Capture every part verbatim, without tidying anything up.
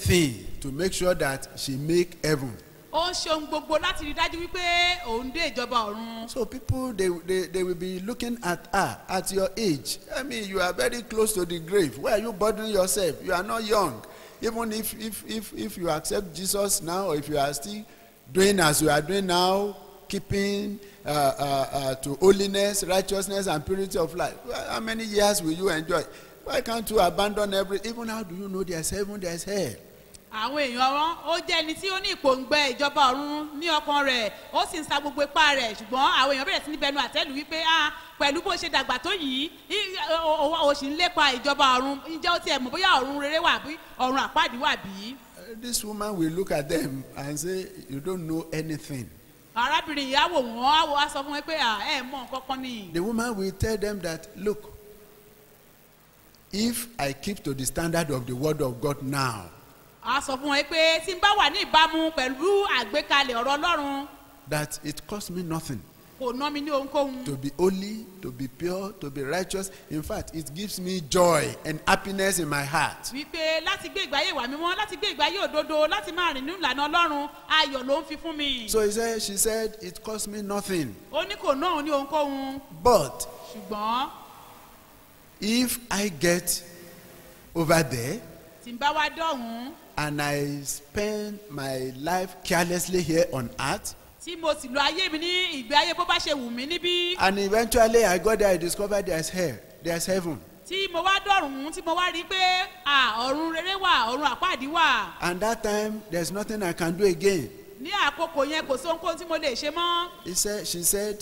everything to make sure that she make heaven. ó ń ṣe ohun gbogbo láti rí dájú wípé òun dé ìjọba ọ̀run. So people, they, they, they will be looking at her at your age. I mean, you are very close to the grave. Why are you bothering yourself? You are not young. Even if, if, if, if you accept Jesus now, or if you are still doing as you are doing now, keeping uh, uh, uh, to holiness, righteousness, and purity of life, how many years will you enjoy? Why can't you abandon every, even how do you know there's heaven, there's hell? àwọn èèyàn wọn ó jẹ́ ẹni tí ó ní ìpòǹgbẹ ìjọba ọ̀run ní ọkàn rẹ̀ ó sì ń sa gbogbo ipá rẹ̀ ṣùgbọ́n àwọn èèyàn bẹ̀rẹ̀ sí ní bẹnu àtẹ́lù wípé ah pẹ̀lú bó ṣe dàgbà tó yìí ó sì ń lépa ìjọba ọ̀run ǹjẹ́ ó tiẹ̀ mọ̀ bóyá ọ̀run rere wà bí ọ̀run àpáàdì wà bí. This woman will look at them and say, you don't know anything. arábìnrin ìyá wò wọ́n á sọ fún wọn pé ẹ mọ̀ nǹkan kan ni. The woman will tell them that, look, if I keep to the standard of the word of God now, a sọ fún wọn pé tí n bá wà ní ìbámu pẹ̀lú àgbékalẹ̀ ọ̀rọ̀ ọlọ́run. that it costs me nothing. kò ná mi ní ohunkóhun. To be holy, to be pure, to be righteous. In fact, it gives me joy and happiness in my heart. wípé láti gbé ìgbé ayé ìwà mímọ́ láti gbé ìgbé ayé òdodo láti máa rìn ní ìlànà ọlọ́run ayọ̀ ló ń fi fún mi. So he said, she said, it costs me nothing. ó ní kò ná òun ní ohunkóhun. But ṣùgbọ́n if I get over there tí n bá wá dọ̀hún. and I spend my life carelessly here on earth, tí mo sì lo ayé mi ní ìgbé ayé bó bá ṣe wù mí níbí. and eventually I got there, I discovered there's hell, there's heaven. tí mo wá dọ̀rùn tí mo wá rí pé ọ̀run rere wà ọ̀run àpáàdì wà. And that time, there's nothing I can do again. ní àkókò yẹn kò sí ohunkóhun tí mo lè ṣe mọ́. He said, she said,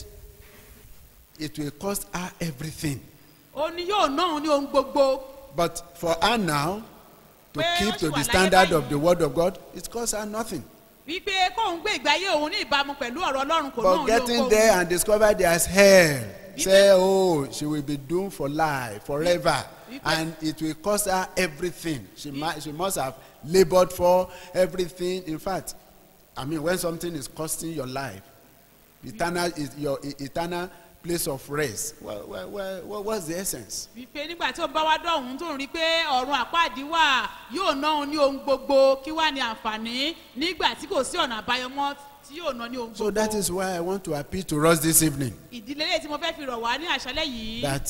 it will cost her everything. ó ní yóò ná òun ní ohun gbogbo. But for her now, to Pé keep ó to sì wà the láyé standard báyìí. of the word of God, it costs her nothing. wípé kóun gbé ìgbé ayé òun ní ìbámu pẹ̀lú ọ̀rọ̀ ọlọ́run kò ná But òun ní getting there ohunkóhun. and discover there's hell, Bí say, oh, she will be doomed for life, forever. Bí- And it will cost her everything. She, might, she must have labored for everything. In fact, I mean, when something is costing your life, eternal is your e- eternal place of rest. Well, well, well, well, what's the essence? wípé nígbà tí ó bá wá dọ̀hún tó ń rí pé ọ̀run àpáàdì wà yóò ná òun ní ohun gbogbo kí wá ní àǹfààní nígbà tí kò sí ọ̀nà àbáyọ mọ́ tí yóò ná ní ohun gbogbo. So that is why I want to appeal to us this evening. ìdílé lè tí mo fẹ́ fi rọ̀ wá ní àṣálẹ́ yìí. That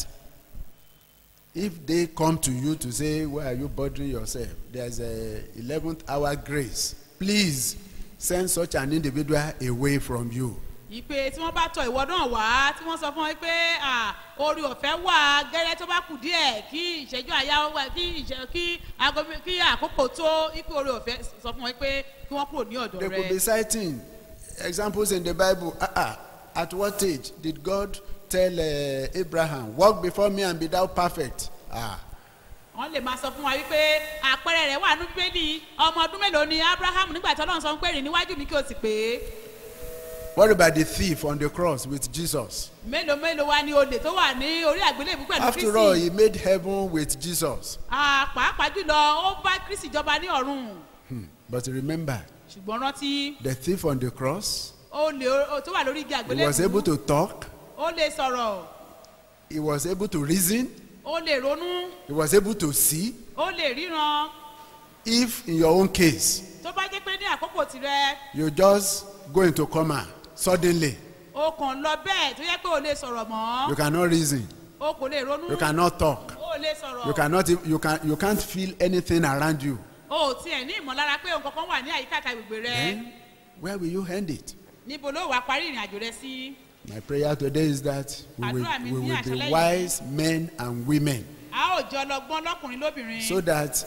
if they come to you to say, why are you bothering yourself? There's a eleventh hour grace. Please send such an individual away from you. ìpè tí wọ́n bá tọ ìwọ náà wá tí wọ́n sọ fún ọ pé orí ọ̀fẹ́ wà gẹ́rẹ́ tó bá kù díẹ̀ kí ìṣẹ́jú àyà wà kí ìṣẹ́ kí aago kí àkókò tó ipò orí ọ̀fẹ́ sọ fún ọ pé kí wọ́n kúrò ní ọ̀dọ̀ They could be rẹ. citing examples in the Bible. Ah, ah, at what age did God tell uh, Abraham, walk before me and be thou perfect? Ah, wọ́n lè máa sọ fún wa wípé àpẹẹrẹ rẹ̀ wà ní bíbélì ọmọ ọdún mélòó ni Abraham nígbà tí Ọlọ́run sọ pé rìn níwájú mi kí o sì pé. what about the thief on the cross with Jesus? mélòó mélòó wa ni olè tó wà ní orí àgbélébùú pẹ̀lú After all, Kristi. he made heaven with Jesus. pàápàá jùlọ ó bá Kristi jọba ní ọ̀run. Hmm. But remember, ṣùgbọ́n rántí the thief on the cross, olè tó wà lórí igi he was able àgbélébùú to talk, ó lè sọ̀rọ̀ he was able to reason, ó lè ronú he was able to see. ó lè ríran. If in your own case, tó bá jẹ́ pé ní àkókò tirẹ̀ you just go into coma suddenly, o kàn lọ bẹ́ẹ̀ tó yẹ pé o lè sọ̀rọ̀ mọ́ you cannot reason, o kò lè ronú you cannot talk, o lè sọ̀rọ̀ you cannot, e- you can, you can't feel anything around you. o tiẹ̀ ní ìmọ̀lára pé ohun kankan wà ní àyíká àgbègbè rẹ. Then, where will you end it? níbo ló wàá parí ìrìn àjò rẹ sí. My prayer today is that we will, Àdúrà mi we ní will àṣálẹ́ be yìí. wise men and women, a ó jọ ọlọ́gbọ́n lọ́kùnrin lóbìnrin. so that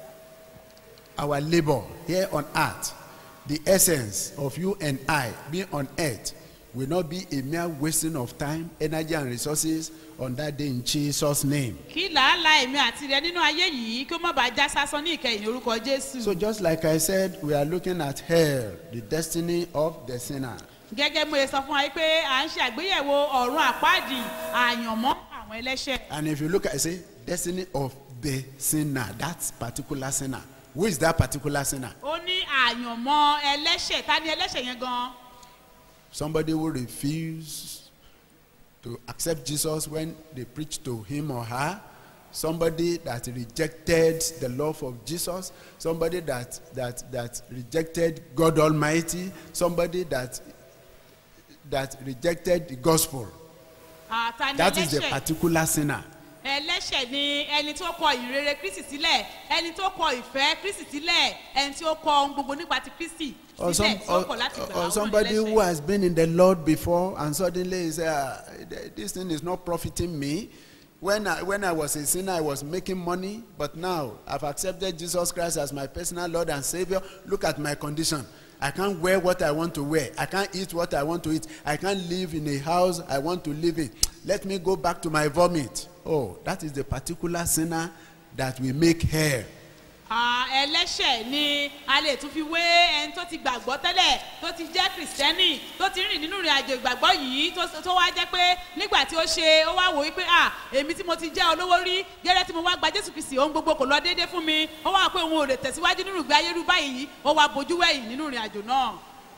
our labor here on earth, the essence of you and I being on earth, will not be a mere wasting of time, energy, and resources on that day in Jesus' name. kí làálàá èmi àti rẹ nínú ayé yìí kí ó má bàa já sásán ní ìkẹyìn orúkọ Jésù. So just like I said, we are looking at hell, the destiny of the sinner. gẹ́gẹ́ mo ṣe sọ fún wa pé à ń ṣe àgbéyẹ̀wò ọ̀run àpáàdì àyànmọ́ àwọn ẹlẹ́ṣẹ̀. And if you look at, say, destiny of the sinner, that particular sinner. Who is that particular sinner? ó ní àyànmọ́ ẹlẹ́ṣẹ̀ ta ni ẹlẹ́ṣẹ̀ yẹn gan. Somebody who refused to accept Jesus when they preached to him or her, somebody that rejected the love of Jesus, somebody that that that rejected God Almighty, somebody that that rejected the gospel. àtàní That is the ẹlẹ́ṣẹ̀ particular sinner. ẹlẹ́ṣẹ̀ ni ẹni tó kọ ìrere Kristi sílẹ̀, ẹni tó kọ ìfẹ́ Kristi sílẹ̀, ẹni tí ó kọ ohun gbogbo nípa ti Kristi Or, some, sílẹ̀ tí ó or, kọ̀ láti gbà or àwọn somebody who ẹlẹ́ṣẹ̀. has been in the Lord before and suddenly he say, ah, this thing is not profiting me. When I, when I was a sinner, I was making money, but now I've accepted Jesus Christ as my personal Lord and Savior. Look at my condition. I can't wear what I want to wear. I can't eat what I want to eat. I can't live in a house I want to live in. Let me go back to my vomit. Oh, that is the particular sinner that we make hair. Ah, ẹlẹ́ṣẹ̀ ni a lè tún fi wé ẹni tó ti gbàgbọ́ tẹ́lẹ̀, tó ti jẹ́ kìrìsìtẹ́nì, tó ti rìn nínú ìrìn àjò ìgbàgbọ́ yìí, tó tó wá jẹ́ pé nígbà tí ó ṣe ó wá wò wípé ah èmi tí mo ti jẹ́ olówó rí gẹ́rẹ́ tí mo wá gba Jésù Kristi ohun gbogbo kò lọ déédé fún mi, ó wá pé òun ò lè tẹ̀síwájú nínú ìgbé ayé rú báyìí, ó wá bojú wẹ̀yìn nínú ìrìn àjò náà.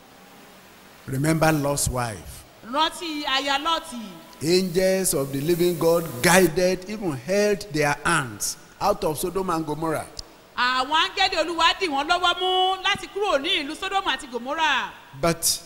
Remember Lot's wife. Rántí aya Lọ́ọ̀tì. Angels of the living God guided, even held their hands out of Sodom and Gomorrah. Àwọn áńgẹ́lì Olúwa dì wọ́n lọ́wọ́ mú láti kúrò ní ìlú Sódómù àti Gòmórà. But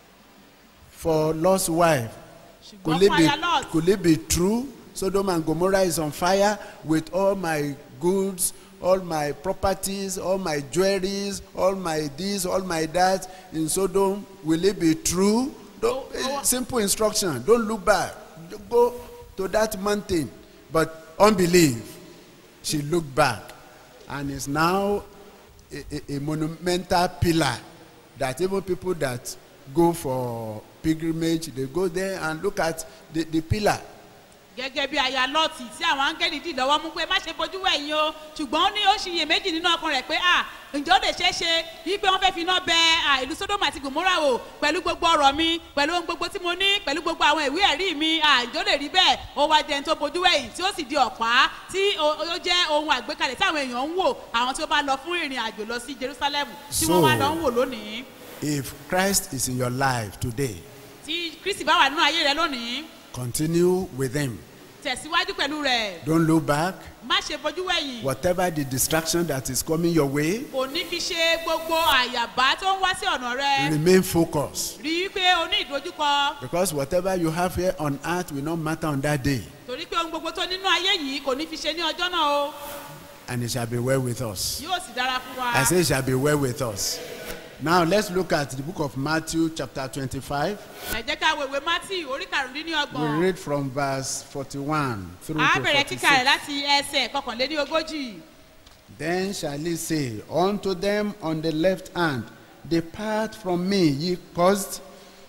for Lot's wife, could Ṣùgbọ́n it, fún be, aya Lọ́ọ̀tì. could it be true? Sodom and Gomorrah is on fire with all my goods, all my properties, all my jewelries, all my this, all my that in Sodom. Will it be true? Don't, Oh, oh. simple instruction. Don't look back. Go to that mountain. But unbelief, she looked back and is now a, a, a monumental pillar that even people that go for pilgrimage, they go there and look at the, the pillar. Gẹ́gẹ́ bí aya Lọ́ọ̀tì tí àwọn áńgẹ́lì dì lọ́wọ́ mú pé má ṣe bojú wẹ̀yìn o, ṣùgbọ́n ó ní ó ṣiyèméjì nínú ọkàn rẹ̀ pé à ǹjẹ́ ó lè ṣeé ṣe wípé wọ́n fẹ́ fi iná bẹ à, ìlú Sódómù àti Gòmórà wò pẹ̀lú gbogbo ọrọ̀ mi, pẹ̀lú ohun gbogbo tí mo ní, pẹ̀lú gbogbo àwọn ìwé ẹ̀rí mi, à ǹjẹ́ ó lè rí bẹ́ẹ̀? Ó wá jẹun tó bojú wẹ̀yìn tí ó sì di ọ̀pá tí ó ó jẹ́ ohun àgbékalẹ̀ tí àwọn èèyàn ń wò, àwọn tí ó bá lọ fún ìrìn àjò lọ sí Jerusalem tí wọ́n wá lọ ń wò lónìí. If Christ is in your life today, Tí Kristi bá wà nínú ayé rẹ lónìí, continue with him. tẹ̀síwájú pẹ̀lú rẹ̀, Don't look back. má ṣe bojú wẹ̀yìn. Whatever the distraction that is coming your way, Kò ní fi ṣe gbogbo àyàbá tó ń wá sí ọ̀nà rẹ. remain focused. Rí i pé o ní ìdojúkọ. Because whatever you have here on earth will not matter on that day. Torí pé ohun gbogbo tó nínú ayé yìí kò ní fi ṣe ní ọjọ́ náà o. And it shall be well with us. Yóò sì dára fún wa. I say it shall be well with us. Now let's look at the book of Matthew chapter twenty-five. Ẹ jẹ́ ká wo ìwé Mátì orí We karùndínlọ́gbọ̀n. read from verse forty-one through A to bẹ̀rẹ̀ kíkà rẹ̀ forty-six. láti ẹsẹ̀ kọkànléní ogójì. Then shall he say unto them on the left hand, Depart from me, ye cursed,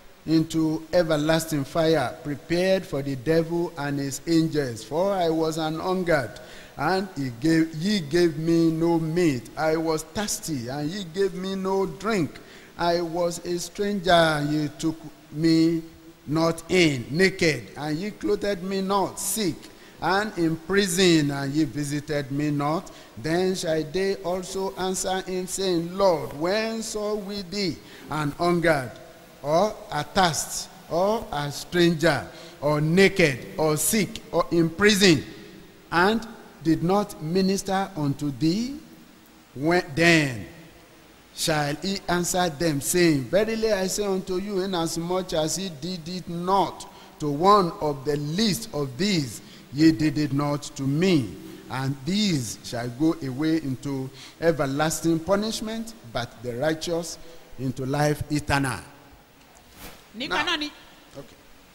into everlasting fire, prepared for the devil and his angels. For I was an hungered, and he gave, ye gave me no meat. I was thirsty, and ye gave me no drink. I was a stranger, and ye took me not in, naked, and ye clothed me not, sick, and in prison, and ye visited me not. Then shall they also answer him, saying, Lord, when saw we thee an hungered, or athirst, or a stranger, or naked, or sick, or in prison, and did not minister unto thee? When, then shall he answer them, saying, Verily I say unto you, inasmuch as he did it not to one of the least of these, ye did it not to me. And these shall go away into everlasting punishment, but the righteous into life eternal. Nígbà náà ni Okay.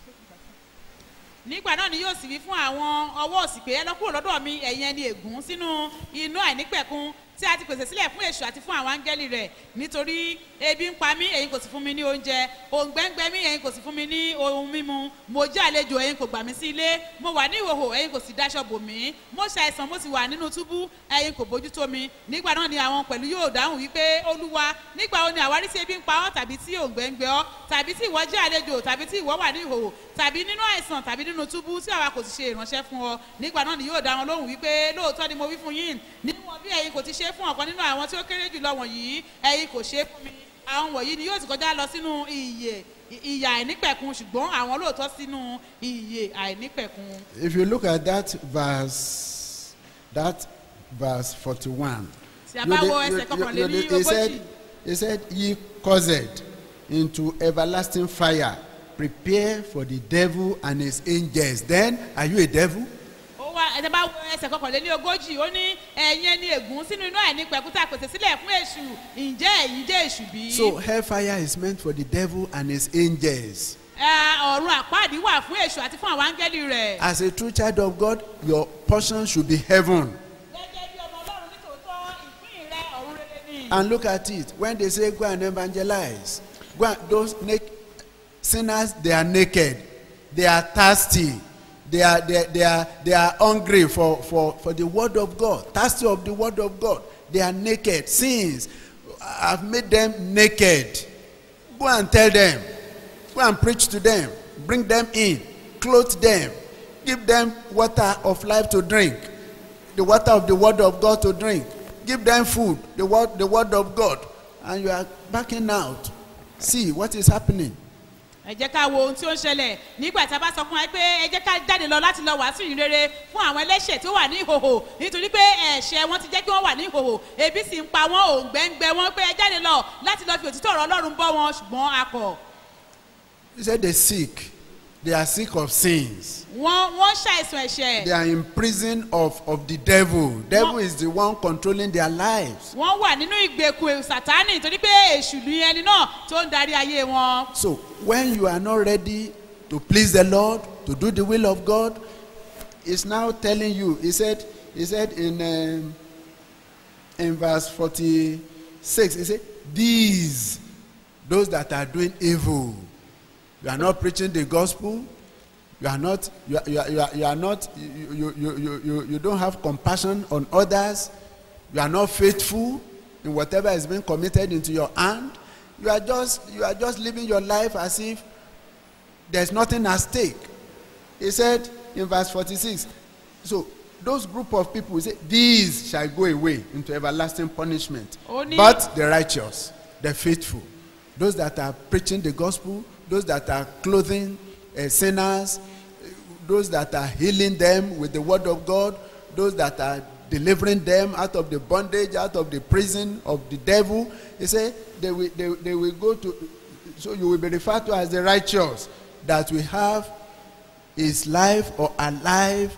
nígbà náà ni yóò sì wí fún àwọn ọwọ́ òsì pé ẹ lọ kúrò lọ́dọ̀ mi ẹ̀yin ẹni ègún sínú inú àìnípẹ̀kun tí a ti pèsè sílẹ̀ fún èṣù àti fún àwọn áńgẹ́lì rẹ̀ nítorí ebi ń pa mí ẹ̀yin kò sì fún mi ní oúnjẹ òǹgbẹ́ngbẹ́ mí ẹ̀yin kò sì fún mi ní ohun mímu mo jẹ́ àlejò ẹ̀yin kò gbà mí sí ilé mo wà ní ìhòhò ẹ̀yin kò sì dáṣọ bò mí mo ṣàìsàn mo sì wà nínú túbú ẹ̀yin kò bójú tó mi nígbà náà ni àwọn pẹ̀lú yóò dáhùn wípé olúwa nígbà wo ni àwárí sí ebi ń pa ọ́ tàbí tí òǹgbẹ́ngbẹ́ ọ́ tàbí tí ìwọ jẹ́ àlejò tàbí tí ìwọ wà ní ìhòhò tàbí nínú àìsàn tàbí nínú túbú tí àwa kò sì ṣe ìránṣẹ́ fún ọ nígbà náà ni yóò dá wọn lóhùn wípé lóòótọ́ ni mo wí fún yín níwọ̀n bí ẹ̀yin kò ti ṣe fún ọ̀kan nínú àwọn tí ó kéré jùlọ wọ̀nyí ẹ̀yin kò ṣe fún mi àwọn wọ̀nyí ni yóò sì kọjá lọ sínú ìyè ìyà àìnípẹ̀kun ṣùgbọ́n àwọn lóòótọ́ sínú ìyè àìnípẹ̀kun. If you look at that verse that verse forty-one. Tí a bá wo ẹsẹ̀ You- you- kọkànléní you- He said, ogójì. he said, ye caused into everlasting fire, prepare for the devil and his angels. Then, are you a devil? Ó wá ẹ̀sẹ̀ bá wo ẹsẹ̀ kọkànléní ogójì ó ní ẹ̀yin ẹni ègún sínú iná ẹ̀ ní pẹ̀kúta pèsè sílẹ̀ fún èṣù ǹjẹ́ èyí jẹ́ èṣù bí? So, hellfire is meant for the devil and his angels. Ẹ, ọ̀run àpáàdì wà fún èṣù àti fún àwọn áńgẹ́lì rẹ̀. As a true child of God, your portion should be heaven. Gẹ́gẹ́ bí ọmọ Ọlọ́run nítòótọ́ ìpín rẹ̀ ọ̀run rere ni. And look at it. When they say go and evangelize, go and, those naked sinners, they are naked, they are thirsty, they are they, they are they are hungry for, for, for the word of God, thirsty of the word of God. They are naked. Sins have made them naked. Go and tell them. Go and preach to them. Bring them in. Clothe them. Give them water of life to drink. The water of the word of God to drink. Give them food, the word, the word of God. And you are backing out. See what is happening. Ẹ jẹ́ ká wo ohun tí ó ń ṣẹlẹ̀ nígbà tí a bá sọ fún wa pé ẹ jẹ́ ká jáde lọ láti lọ wàásù ìyìn rere fún àwọn ẹlẹ́ṣẹ̀ tó wà ní ìhòhò nítorí pé ẹ̀ṣẹ̀ wọn ti jẹ́ kí wọ́n wà ní ìhòhò ebi sì ń pa wọ́n òǹgbẹ ń gbẹ wọ́n pé ẹ jáde lọ láti lọ fi òtítọ́ ọ̀rọ̀ Ọlọ́run bọ́ wọn ṣùgbọ́n a kọ̀. He said they sick. They are sick of sins. Wọ́n wọ́n ṣàìsàn ẹ̀ṣẹ̀. They are in prison of, of the devil. Devil is the one controlling their lives. Wọ́n wà nínú ìgbèkùn Sátánì torí pé èṣù ni ẹni náà tó ń darí ayé wọn. So when you are not ready to please the Lord, to do the will of God, he's now telling you. He said, he said in um, in verse forty-six, he said, these, those that are doing evil, you are not preaching the gospel. You are not. You are. You are. You are, you are not. You, you, you, you, you, you don't have compassion on others. You are not faithful in whatever is being committed into your hand. You are just. You are just living your life as if there's nothing at stake. He said in verse forty-six. So those group of people, he said, these shall go away into everlasting punishment. Only- But the righteous, the faithful, those that are preaching the gospel, those that are clothing uh, sinners, those that are healing them with the word of God, those that are delivering them out of the bondage, out of the prison of the devil. He said they will, they, they will go to, so you will be referred to as the righteous, that we have his life or alive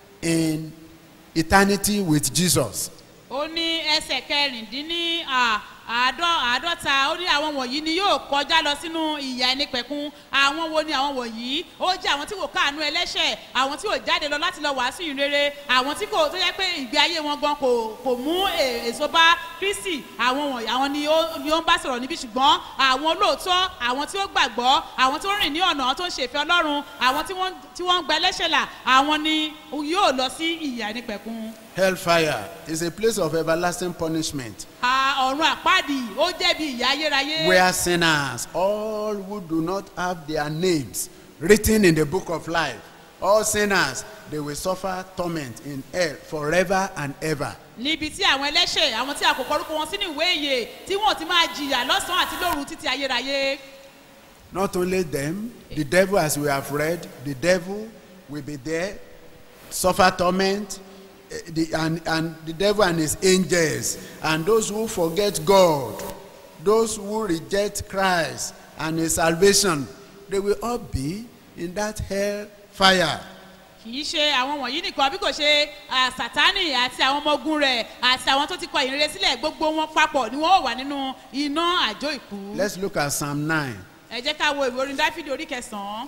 in eternity with Jesus. Ó ní ẹsẹ̀ kẹrìndínní à- àádọ́ àádọ́ta ó ní àwọn wọ̀nyí ni yóò kọjá lọ sínú ìyà ẹnipẹ̀kun. Àwọn wo ni àwọn wọ̀nyí? Ó jẹ́ àwọn tí kò káàánú ẹlẹ́ṣẹ̀, àwọn tí ò jáde lọ láti lọ wàásù ìyìn rere, àwọn tí kò tó jẹ́ pé ìgbé ayé wọn gan kò kò mú è- èso bá Kristi. Àwọn wọ̀nyí àwọn ni ó ni ó ń bá sọ̀rọ̀ níbí ṣùgbọ́n àwọn olóòótọ́, àwọn tí ó gbàgbọ́, àwọn tó rìn ní ọ̀nà tó ń ṣe ìfẹ́ Ọlọ́run, àwọn tí wọ́n tí wọ́n ń gba ẹlẹ́ṣẹ̀ là, àwọn ni yóò lọ sí ìyà ẹnipẹ̀kun. Hellfire is a place of everlasting punishment, À, ọ̀run àpáàdì ó jẹ́ bí ìyà ayérayé. where sinners, all who do not have their names written in the book of life, all sinners, they will suffer torment in hell forever and ever. Níbi tí àwọn ẹlẹ́ṣẹ̀ àwọn tí a kò kọrúkọ wọn sínú ìwé ìyè tí wọ́n ti máa jìyà lọ́sàn-án àti lóru títí ayérayé. Not only them, the devil, as we have read, the devil will be there, suffer torment, eh, the, and, and the devil and his angels, and those who forget God, those who reject Christ and his salvation, they will all be in that hell fire. Kì í ṣe àwọn wọ̀nyí nìkan bí kò ṣe à, Sátánì àti àwọn ọmọ ogun rẹ̀ àti àwọn tó ti kọ ìrere sílẹ̀ gbogbo wọn papọ̀ ni wọ́n wà nínú iná àjò ìkú. Let's look at Psalm nine. Ẹ jẹ́ ká wo ìwé orin Dáfídì orí kẹsàn-án.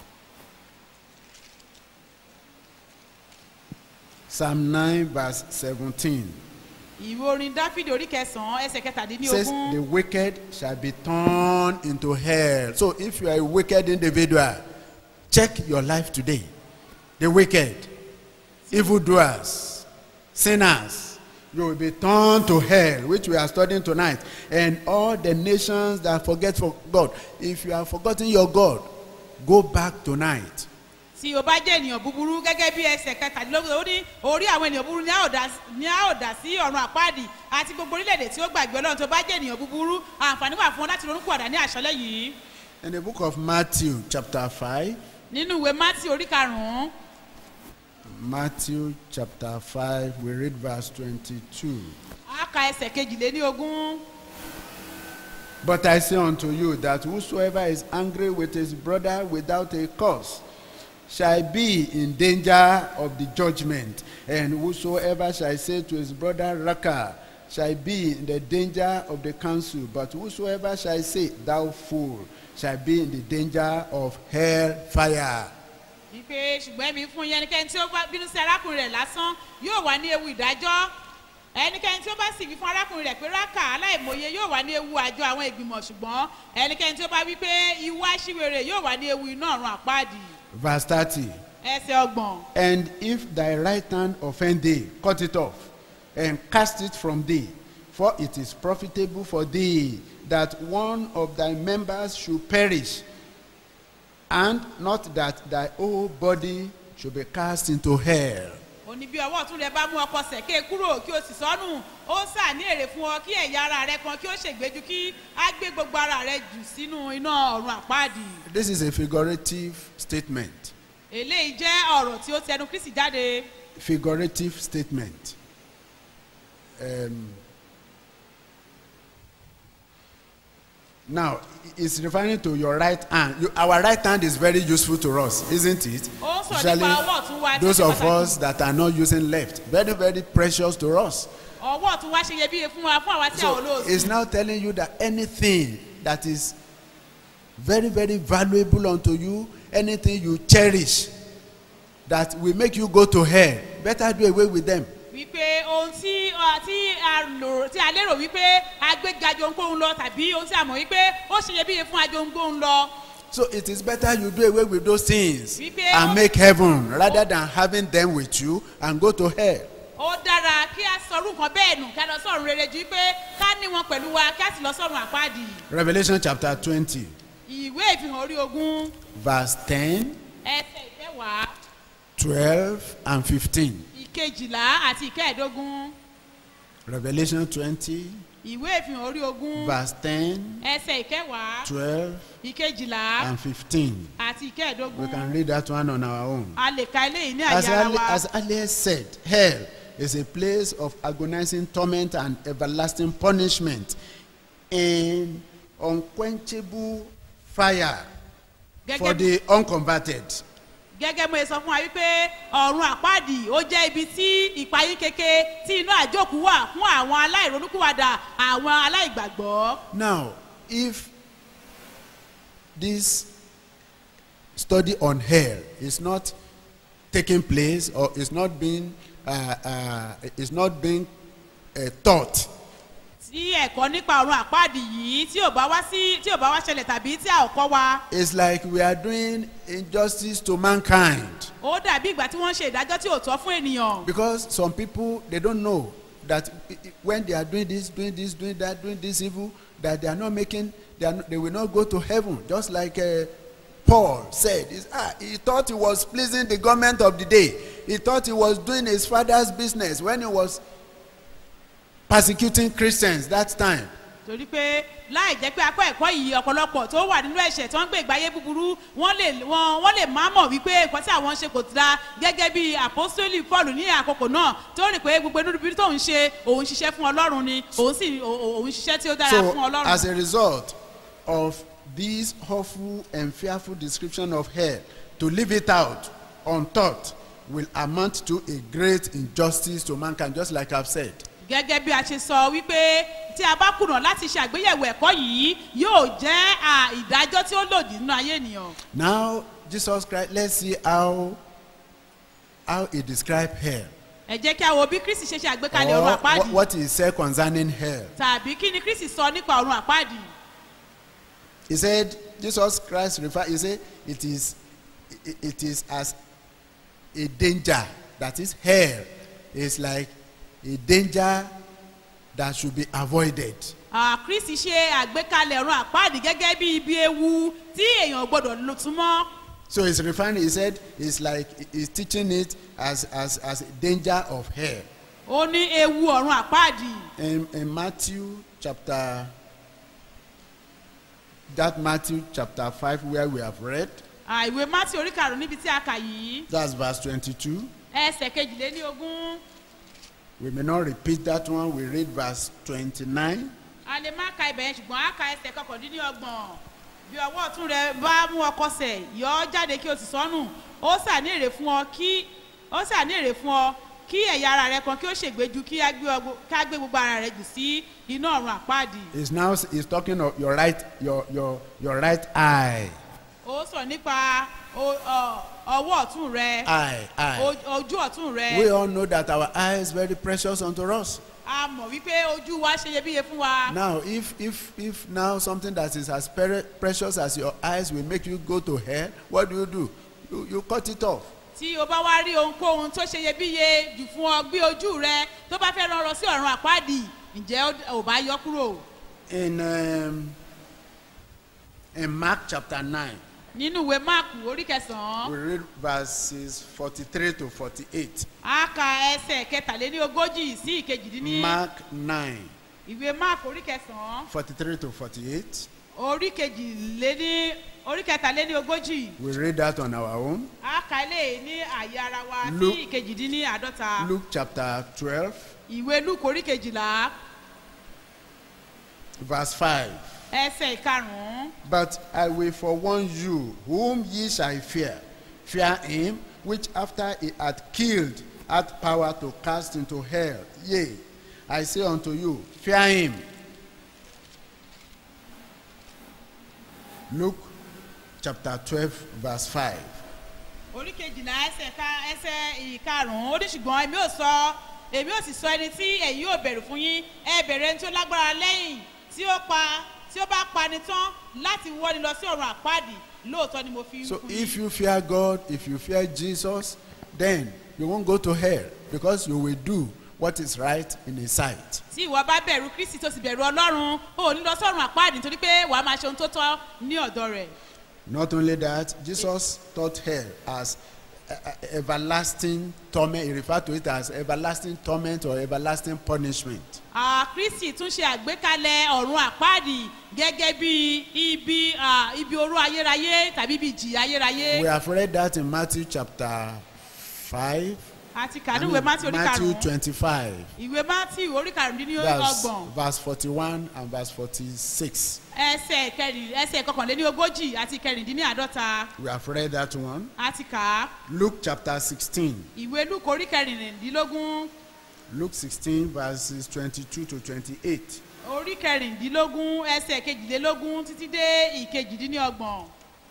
Psalm nine, verse seventeen. Ìwé orin Dáfídì orí kẹsàn-án ẹsẹ̀ Says, kẹtàdínlógún. the wicked shall be turned into hell. So if you are a wicked individual, check your life today. The wicked, evildoers, sinners, you will be turned to hell, which we are studying tonight. And all the nations that forget for God, if you have forgotten your God, go back tonight. Tí o bá jẹ́ ènìyàn búburú gẹ́gẹ́ bí ẹsẹ̀ kẹtàdínlógún ó ní orí àwọn ènìyàn búburú ni a ó dá ni a ó dá sí ọ̀run àpáàdì àti gbogbo orílẹ̀-èdè tí ó gbàgbé Ọlọ́run tó bá jẹ́ ènìyàn búburú àǹfààní wà fún ọ láti ronúpìwàdà ní àṣálẹ́ yìí. In the book of Matthew, chapter five, Nínú ìwé Mátì orí karùn-ún Matthew chapter five, we read verse twenty-two. a ka ẹsẹ̀ kejìléní ogún. But I say unto you that whosoever is angry with his brother without a cause shall be in danger of the judgment, and whosoever shall say to his brother Raka shall be in the danger of the council, but whosoever shall say thou fool shall be in the danger of hell fire. Ìpè ṣùgbọ́n èmi fún yín ẹnikẹ́ni tí ó bá bínú sí arákùnrin rẹ̀ lásán yóò wà ní ewu ìdájọ́. Ẹnikẹ́ni tí ó bá sì wí fún arákùnrin rẹ̀ pé rákà aláìmọye yóò wà ní ewu àjọ àwọn ìgbìmọ̀, ṣùgbọ́n ẹnikẹ́ni tí ó bá wí pé ìwà aṣiwèrè yóò wà ní ewu iná ọ̀run àpáàdì. Verse thirty. Ẹsẹ̀ ọgbọ̀n. And if thy right hand offend thee, cut it off, and cast it from thee, for it is profitable for thee that one of thy members should perish, and not that thy whole body should be cast into hell. Òní bí ọwọ́ ọ̀tún rẹ bá mú ọkọ sẹ̀ké kúrò kí o sì sọ́nù, ó sà ní èrè fún ọ kí ẹ̀yà ara rẹ kan kí ó ṣègbéjú kí á gbé gbogbo ara rẹ jù sínú iná ọ̀run àpáàdì. This is a figurative statement. Eléyìí jẹ́ ọ̀rọ̀ tí ó ti ẹnu Kristi jáde. Figurative statement. Um, now, it's referring to your right hand. You, our right hand is very useful to us, isn't it? Ó ń sọ nípa ọwọ́ ọ̀tún wa tí ó Those ṣe of pàtàkì. us that are not using left, very, very precious to us. Ọwọ́ ọ̀tún wa ṣe iyebíye fún wa fún àwa tí a ò So lóòsì. it's now telling you that anything that is very, very valuable unto you, anything you cherish, that will make you go to hell, better do away with them. Wípé ohun tí ọ, tí a lò tí a lérò wípé agbéga jonkóhun lọ tàbí ohun tí a mọ̀ wípé ó ṣe iyebíye fún ajonkóhun lọ. So it is better you do away with those things Wípé and ó- make heaven rather than having them with you and go to hell. Ó dára kí a sọrú nǹkan bẹ́ẹ̀ nù kí a lọ sọ́run rere ju wípé ká ní wọn pẹ̀lú wa kí a sì lọ sọ́run àpáàdì. Revelation chapter twenty, Ìwé ìfihàn orí ogún verse ten, ẹsẹ̀ ìkẹwàá twelve, and fifteen. ìkejìlá àti ìkẹẹ̀dógún. Revelation twenty, Ìwé ìfihàn orí ogún verse ten, ẹsẹ̀ ìkẹwàá twelve, ìkejìlá and fifteen. àti We ìkẹẹ̀dógún. can read that one on our own. A lè ka eléyìí ní As àyè ara early, wa. as earlier said, hell is a place of agonizing torment and everlasting punishment in unquenchable fire for Gẹ́gẹ́ the unconverted. gẹ́gẹ́ mo sọ fún wa wípé ọ̀run àpáàdì ó jẹ́ ibi tí ìpayín keke tí iná àjókù wà fún àwọn aláìronúkúwàdà àwọn aláìgbàgbọ́. Now, if this study on hell is not taking place or is not being uh, uh, is not being uh, taught, Tí ẹ̀kọ́ nípa ọ̀run àpáàdì yìí tí ò bá wá sí tí ò bá wá ṣẹlẹ̀ tàbí tí a ò kọ́ wa. it's like we are doing injustice to mankind. Ó dàbí ìgbà tí wọ́n ń ṣe ìdájọ́ tí ò tọ́ fún ènìyàn. Because some people, they don't know that i- i- when they are doing this, doing this, doing that, doing this evil, that they are not making, they, are not, they will not go to heaven. Just like uh, Paul said, he's, ah, he thought he was pleasing the government of the day. He thought he was doing his father's business when he was persecuting Christians that time. Torí pé láì jẹ́ pé akọ́ ẹ̀kọ́ yìí ọ̀pọ̀lọpọ̀ tó wà nínú ẹ̀ṣẹ̀ tó ń gbé ìgbáyé búburú wọ́n lè wọ́n wọ́n lè má mọ̀ wípé nǹkan tí àwọn ń ṣe kò dáa gẹ́gẹ́ bí àpọ́sítélì Paul ní àkókò náà tó rí pé gbogbo inú ibi tó ń ṣe òun ṣiṣẹ́ fún Ọlọ́run ni òun sì òun ṣiṣẹ́ tí ó dára fún So, Ọlọ́run. as a result of this awful and fearful description of hell, to leave it out untaught will amount to a great injustice to mankind, just like I've said. Gẹ́gẹ́ bí a ṣe sọ wípé tí a bá kùnà láti ṣe àgbéyẹ̀wò ẹ̀kọ́ yìí yóò jẹ́ à, ìdájọ́ tí ó lòdì nínú ayé ènìyàn. Now, Jesus Christ, let's see how how he described hell. Ẹ jẹ́ kí a wo bí Kristi ṣe ṣe àgbékalẹ̀ ọ̀run Or àpáàdì what, what he said concerning hell. tàbí kí ni Kristi sọ nípa ọ̀run àpáàdì. He said, Jesus Christ referred, he said, it is, it, it is as a danger, that is hell, is like a danger that should be avoided. Ah, Kristi ṣe àgbékalẹ̀ ọ̀run àpáàdì gẹ́gẹ́ bí ibi ewu tí èèyàn gbọ́dọ̀ lò tún mọ́. So he's referring, he said, it's like, he's teaching it as, as, as a danger of hell. Ó ní ewu ọ̀run àpáàdì. In, in Matthew chapter, that Matthew chapter five where we have read, Ah, ìwé Mátì orí karùn-ún níbi tí a kà yìí that's verse twenty-two. ẹsẹ̀ kejìléní ogún. We may not repeat that one. We read verse twenty-nine. A lè má ka ibẹ̀ yẹn ṣùgbọ́n a ka ẹsẹ̀ kọkàndínlọ́gbọ̀n. Bí ọwọ́ ọ̀tún rẹ bá mú ọ kọsẹ̀, yọ ọ́ jáde kí o sì sọnù. Ó sà ní èrè fún ọ kí ó sà ní èrè fún ọ kí ẹ̀yà ara rẹ kan kí ó ṣègbé ju kí á gbé ọ- ká gbé gbogbo ara rẹ jù sí iná ọ̀run àpáàdì. He's now he's talking of your right your your your right eye. Ó sọ nípa o- ọ- ọwọ́ ọ̀tún rẹ, Eye, eye. o- ojú ọ̀tún rẹ. We all know that our eye is very precious unto us. A mọ̀ wípé ojú wa ṣe iyebíye fún wa. Now, if if if now something that is as pre- precious as your eyes will make you go to hell, what do you do? You you cut it off. Tí o bá wá rí ohunkóhun tó ṣe iyebíye jù fún ọ bí ojú rẹ tó bá fẹ́ rán ọ sí ọ̀run àpáàdì, ǹjẹ́ ó- ò bá yọ kúrò? In um, in Mark chapter nine, Nínú ìwé Máàkù orí kẹsàn-án, we read verses forty-three to forty-eight. a ka ẹsẹ̀ kẹtàléní ogójì sí ìkejìdínní. Mark nine, Ìwé Máàkù orí kẹsàn-án, forty-three to forty-eight. orí kejìléní orí kẹtàléní ogójì. We read that on our own. A ka eléyìí ní àyè ara wa Luke- sí ìkejìdínní àádọ́ta. Luke chapter twelve, Ìwé Lúùkù orí kejìlá, verse five. ẹsẹ̀ ìkarùn-ún. But I will forewarn you, whom ye shall fear. Fear him, which after he had killed, hath power to cast into hell. Yea, I say unto you, fear him. Luke chapter twelve, verse five. Orí kejìlá ẹsẹ̀ ká ẹsẹ̀ ìkarùn-ún. Ó ní ṣùgbọ́n èmi ò sọ èmi ò sì sọ ẹni tí ẹ̀yin yóò bẹ̀rù fún yín. Ẹ bẹ̀rẹ̀ ẹni tí ó lágbára lẹ́yìn tí ó pa tí ó bá pani tán láti wọ́ni lọ sí ọ̀run àpáàdì. Lóòótọ́ ni mo fi So fún if yín. you fear God, if you fear Jesus, then you won't go to hell because you will do what is right in his sight. Tí ìwọ bá bẹ̀rù Kristi tó sì bẹ̀rù Ọlọ́run, o ò ní lọ sí ọ̀run àpáàdì nítorí pé wàá máa ṣe ohun tó tọ́ ní ọ̀dọ̀ rẹ̀. Not only that, Jesus taught hell as uh, uh, everlasting torment. He referred to it as everlasting torment or everlasting punishment. Ah, Kristi tún ṣe àgbékalẹ̀ ọ̀run àpáàdì gẹ́gẹ́ bí ibi ah, ibi oró ayérayé tàbí ibi ìjìyà ayérayé. We have read that in Matthew chapter five. Àti I kànú mean, ìwé Mátí orí Matthew karùn-ún. twenty-five, Ìwé Mátí orí karùndínlọ́gbọ̀n. verse, verse forty-one and verse forty-six. Ẹsẹ̀ kẹrìn ẹsẹ̀ kọkànléní ogójì àti kẹrìndínláàdọ́ta. We have read that one. Àti kà á. Luke chapter sixteen. Ìwé Lúùkù orí kẹrìndínlógún. Luke sixteen, verses twenty-two to twenty-eight. Orí kẹrìndínlógún ẹsẹ̀ kejìlélógún títí dé ìkejìdínlọ́gbọ̀n.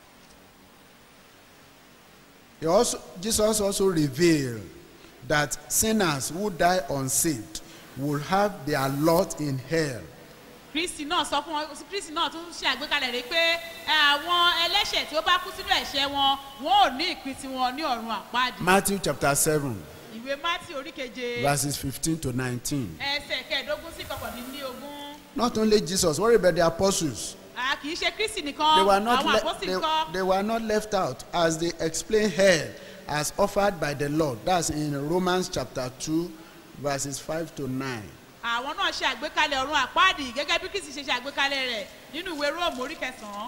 He also, Jesus also revealed that sinners who die unsaved will have their lot in hell. Kristi náà sọ fún wọn Kristi náà tún ṣe àgbékalẹ̀ rẹ̀ pé àwọn ẹlẹ́ṣẹ̀ tí ó bá kú sínú ẹ̀ṣẹ̀ wọn wọn ò ní ìpín tiwọn ní ọ̀run àpáàdì. Matthew chapter seven, Ìwé Mátí orí keje verses fifteen to nineteen. ẹsẹ̀ kẹẹ̀ẹ́dógún sí kọkàndínlógún. Not only Jesus, what about the apostles? A kì í ṣe Kristi They nìkan, were not, àwọn le- àpọ́sì they, kọ́. they were not left out as they explain hell as offered by the Lord. That's in Romans chapter two, verses five to nine. Àwọn náà ṣe àgbékalẹ̀ ọ̀run àpáàdì gẹ́gẹ́ bí Kristi ṣe ṣe àgbékalẹ̀ rẹ̀ nínú ìwé Róòmù orí kẹsàn-án.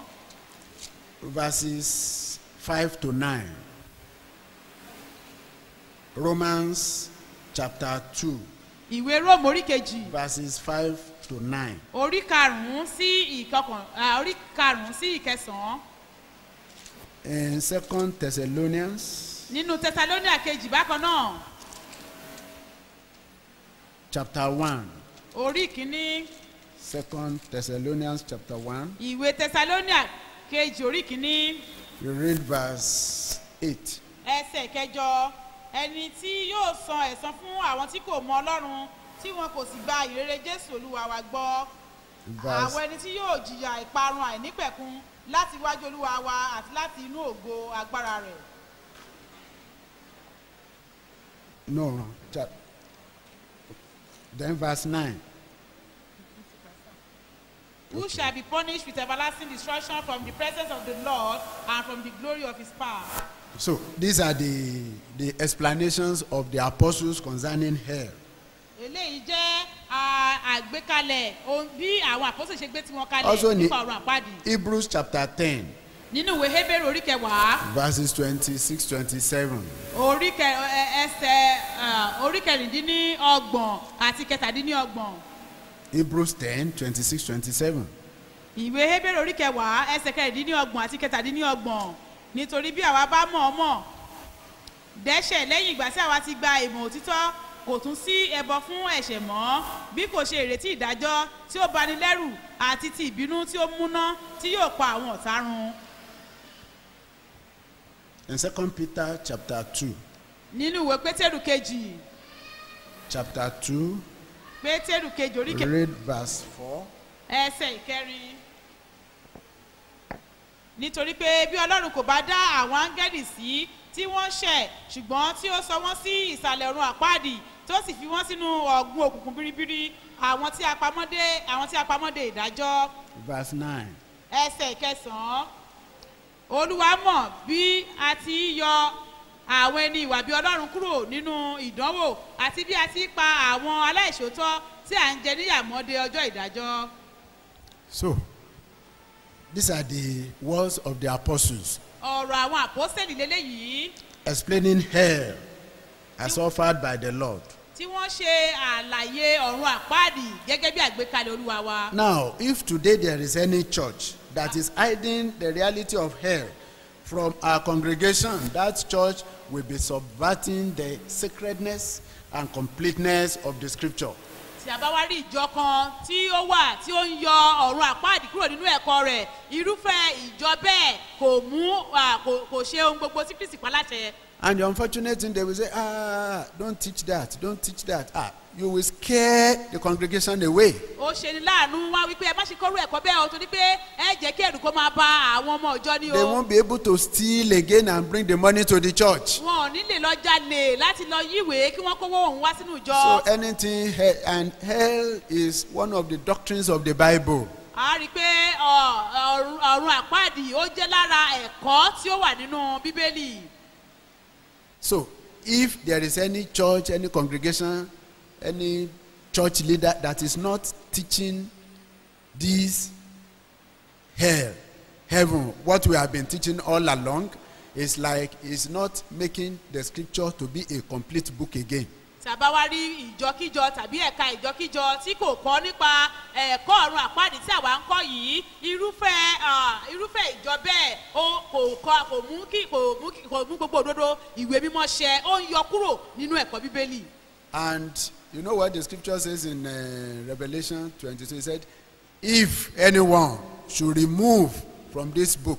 Verses five to nine. Romans chapter two, Ìwé Róòmù orí kejì verses five to nine. orí karùn-ún sí ìkọkàn ah, orí karùn-ún sí ìkẹsàn-án. In Second Thessalonians Nínú Tẹsalóníà kejì bákan náà chapter one. orí kìíní. Second Thessalonians chapter one. Ìwé Tẹsalóníà kejì orí kìíní You read verse eight. ẹsẹ̀ kẹjọ. Ẹni tí yóò san ẹ̀san fún àwọn tí kò mọ Ọlọ́run tí wọn kò sì gba ìrere Jésù Olúwa wa gbọ́. Verse, Àwọn ẹni tí yóò jìyà ìparun àìnípẹ̀kun láti wájú Olúwa wa àti láti inú ògo agbára rẹ̀. no, chap, then verse nine. Who shall be punished with everlasting destruction from the presence of the Lord and from the glory of his power. So these are the the explanations of the apostles concerning hell. Eléyìí jẹ́ ah, àgbékalẹ̀ ohun bí àwọn àpọ́sẹ̀ ṣe gbé tí wọ́n kalẹ̀ Also ní nípa ọ̀run àpáàdì. Hebrews chapter ten, nínú ìwé Hébérù orí kẹwàá verses twenty-six twenty-seven. orí kẹ ẹ- ẹsẹ̀ ah, orí kẹrìndínlọ́gbọ̀n àti kẹtàdínlọ́gbọ̀n. Hebrews ten twenty-six twenty-seven. ìwé Hébérù orí kẹwàá ẹsẹ̀ kẹrìndínlọ́gbọ̀n àti kẹtàdínlọ́gbọ̀n. nítorí bí àwa bá mọ̀ ọ́ mọ̀ dẹ́ṣẹ̀ lẹ́yìn ìgbà tí àwa ti gba ìmọ̀ òtítọ́ kò tún sí ẹbọ fún ẹ̀ṣẹ̀ mọ́ bí kò ṣe ìrètí ìdájọ́ tí ó bani lẹ́rù àti ti ìbínú tí ó múná tí yóò pa àwọn ọ̀tá run. In Second Peter chapter two, nínú ìwé Pétérù kejì chapter two, Pétérù kejì orí kẹ read verse four. ẹsẹ̀ ìkẹrin. nítorí pé bí Ọlọ́run kò bá dá àwọn áńgẹ́lì sí tí wọ́n ṣẹ̀ ṣùgbọ́n tí ó sọ wọ́n sí ìsàlẹ̀ ọ̀run àpáàdì tó sì fi wọ́n sínú ọ̀gbun òkùnkùn biribiri àwọn tí a pamọ́ dé àwọn tí a pamọ́ dé ìdájọ́. Verse nine. ẹsẹ̀ ìkẹsàn-án. Olúwa mọ̀ bí a ti yọ àwọn ẹni ìwà bí Ọlọ́run kúrò nínú ìdánwò àti bí a ti pa àwọn aláìṣòótọ́ tí à ń jẹ níyàmọ́dé ọjọ́ ìdájọ́. So, these are the words of the apostles ọ̀rọ̀ àwọn àpọ́sẹ̀lì lélẹ́yìí explaining hell as offered by the Lord. tí wọ́n ṣe àlàyé ọ̀run àpáàdì gẹ́gẹ́ bí àgbékalẹ̀ Olúwa wa. Now, if today there is any church that is hiding the reality of hell from our congregation, that church will be subverting the sacredness and completeness of the scripture. tí a bá wá rí ìjọ kan tí ó wà tí ó ń yọ ọ̀run àpáàdì kúrò nínú ẹ̀kọ́ rẹ̀ irúfẹ́ ìjọ bẹ́ẹ̀ kò mú à, kò kò ṣe ohun gbogbo tí Kristi pa láṣẹ. And the unfortunate thing, they will say, ah, don't teach that, don't teach that. Ah, you will scare the congregation away. ó ṣe ni láàánú wá wípé ẹ má ṣe kọ́rú ẹ̀kọ́ bẹ́ẹ̀ o torí pé ẹ jẹ́ kí ẹ̀rù kó máa bá àwọn ọmọ ìjọ ní They o. won't be able to steal again and bring the money to the church. wọn ò ní lè lọ jalè láti lọ yíwèé kí wọ́n kówó òun wá sínú ìjọ. So anything, he- and hell is one of the doctrines of the Bible. a rí i pé ọ, ọ̀run ọ̀run àpáàdì ó jẹ́ lára ẹ̀kọ́ tí ó wà nínú Bíbélì. So if there is any church, any congregation, any church leader that is not teaching this hell, heaven, what we have been teaching all along, is like is not making the scripture to be a complete book again. tàbá wá rí ìjọkíjọ tàbí ẹ̀ka ìjọkíjọ tí kò kọ́ nípa ẹ̀kọ́ ọ̀run àpáàdì tí àwa ń kọ́ yìí irúfẹ́ ah, irúfẹ́ ìjọ bẹ́ẹ̀ ó kò kọ́ kò mú kí kò mú kí kò mú gbogbo òdodo ìwé mímọ́ ṣẹ ó ń yọ kúrò nínú ẹ̀kọ́ Bíbélì. And you know what the scripture says in uh, Revelation twenty-two? It said, if anyone should remove from this book,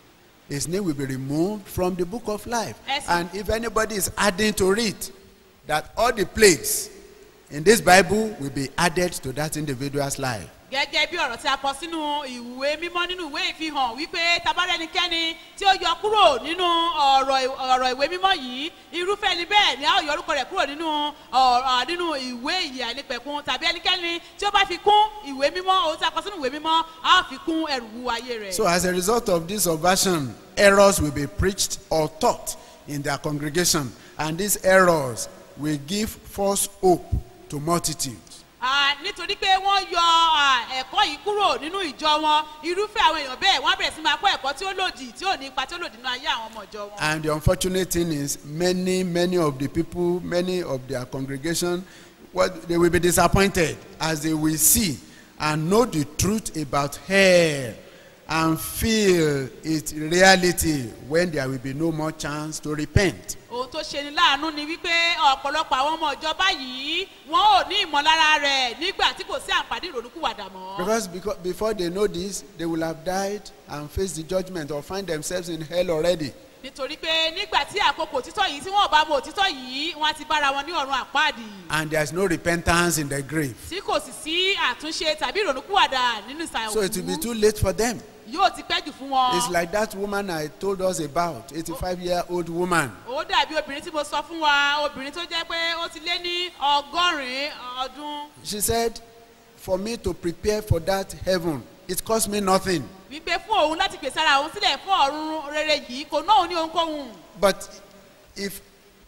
his name will be removed from the book of life. Yes. And if anybody is adding to it, that all the plagues in this Bible will be added to that individual's life. gẹ́gẹ́ bí ọ̀rọ̀ tí a kọ sínú ìwé mímọ́ nínú ìwé ìfihàn wípé tabarẹ́nikẹ́ni tí ó yọ kúrò nínú ọ̀rọ̀ ọ̀rọ̀ ìwé mímọ́ yìí irúfẹ́ ni bẹ́ẹ̀ ni a ó yọ orúkọ rẹ̀ kúrò nínú ọ̀rọ̀ nínú ìwé ìyè àìnípẹ̀kun tàbí ẹnikẹ́ni tí ó bá fi kún ìwé mímọ́ ohun tí a kọ sínú ìwé mímọ́ a ó fi kún ẹrù wúwo ayé rẹ̀. So as a result of this subversion, errors will be preached or taught in their congregation, and these errors will give false hope to multitudes. Ah, nítorí pé wọ́n yọ ah, ẹ̀kọ́ yìí kúrò nínú ìjọ wọn irúfẹ́ àwọn èèyàn bẹ́ẹ̀ wọ́n á bẹ̀rẹ̀ sí máa kọ́ ẹ̀kọ́ tí ó lòdì tí ò ní ipa tí ó lòdì nínú ayé àwọn ọmọ ìjọ wọn. And the unfortunate thing is, many, many of the people, many of their congregation, what they will be disappointed as they will see and know the truth about hell and feel its reality when there will be no more chance to repent. ohun tó ṣe ni láàánú ni wípé ọ̀pọ̀lọpọ̀ àwọn ọmọ ìjọba yìí wọn ò ní ìmọ̀lára rẹ̀ nígbà tí kò sí àǹfààní ìrònúkúwàdà mọ́. Because, because before they know this, they will have died and faced the judgment or find themselves in hell already. nítorí pé nígbà tí àkókò òtítọ́ yìí tí wọ́n ò bá mọ òtítọ́ yìí wọ́n á ti bára wọn ní ọ̀run àpáàdì. And there is no repentance in the grave. tí kò sì sí àtúnṣe tàbí ìrònúkúwàdà nínú ìsàlẹ̀ So it will be òkú too late for them. yóò ti pẹ́ jù fún wọn. It's like that woman I told us about, eighty-five year old woman. ó dàbí obìnrin tí mo sọ fún wa obìnrin tó jẹ́ pé ó ti lé ní ọgọ́rin ọdún. She said, for me to prepare for that heaven, it cost me nothing. wípé fún òun láti pèsè ara òun sílẹ̀ fún ọ̀run rere yìí kò náà òun ní ohunkóhun. But if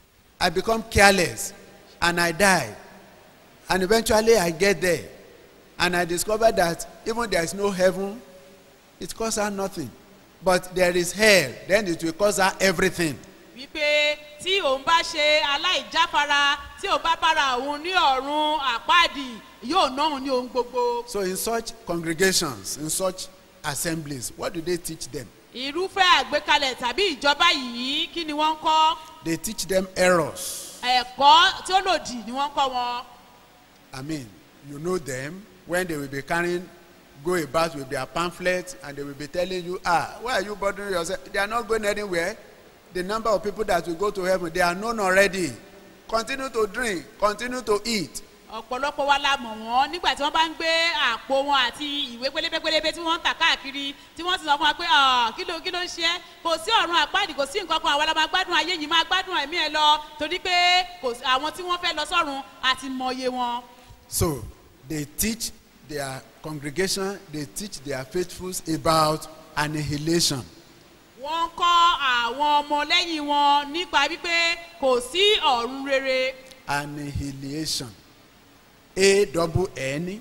I become careless and I die, and eventually I get there, and I discover that even there is no heaven, it costs her nothing. but there is hell, then it will cost her everything. wípé tí òun bá ṣe aláìjáfara tí òun bá bára òun ní ọ̀run àpáàdì yóò ná òun ní ohun gbogbo. So in such congregations, in such assemblies, what do they teach them? irúfẹ́ àgbékalẹ̀ tàbí ìjọba yìí kí ni wọ́n ń kọ́? They teach them errors. ẹ̀kọ́ tí ó lòdì ni wọ́n ń kọ́ wọn. I mean, you know them when they will be carrying, go about with their pamphlets, and they will be telling you, ah, why are you bothering yourself? They are not going anywhere. The number of people that will go to heaven, they are known already. Continue to drink, continue to eat. ọ̀pọ̀lọpọ̀ wa la mọ̀ wọ́n nígbà tí wọ́n bá ń gbé àpò wọn àti ìwé pélébépélébé tí wọ́n ń tà káàkiri tí wọ́n sì sọ fún wa pé kí ló kí ló ń ṣe é kò sí ọ̀run àpáàdì kò sí nǹkan kan àwa la máa gbádùn ayé yìí máa gbádùn ẹ̀mí ẹ̀ lọ torí pé kò sí àwọn tí wọ́n fẹ́ lọ sọ́run àti mọ̀ye wọn. So they teach their congregation, they teach their faithfuls about annihilation. wọ́n kọ́ àwọn ọmọ lẹ́yìn wọn nípa wípé kò sí ọ̀run rere. Annihilation. A double N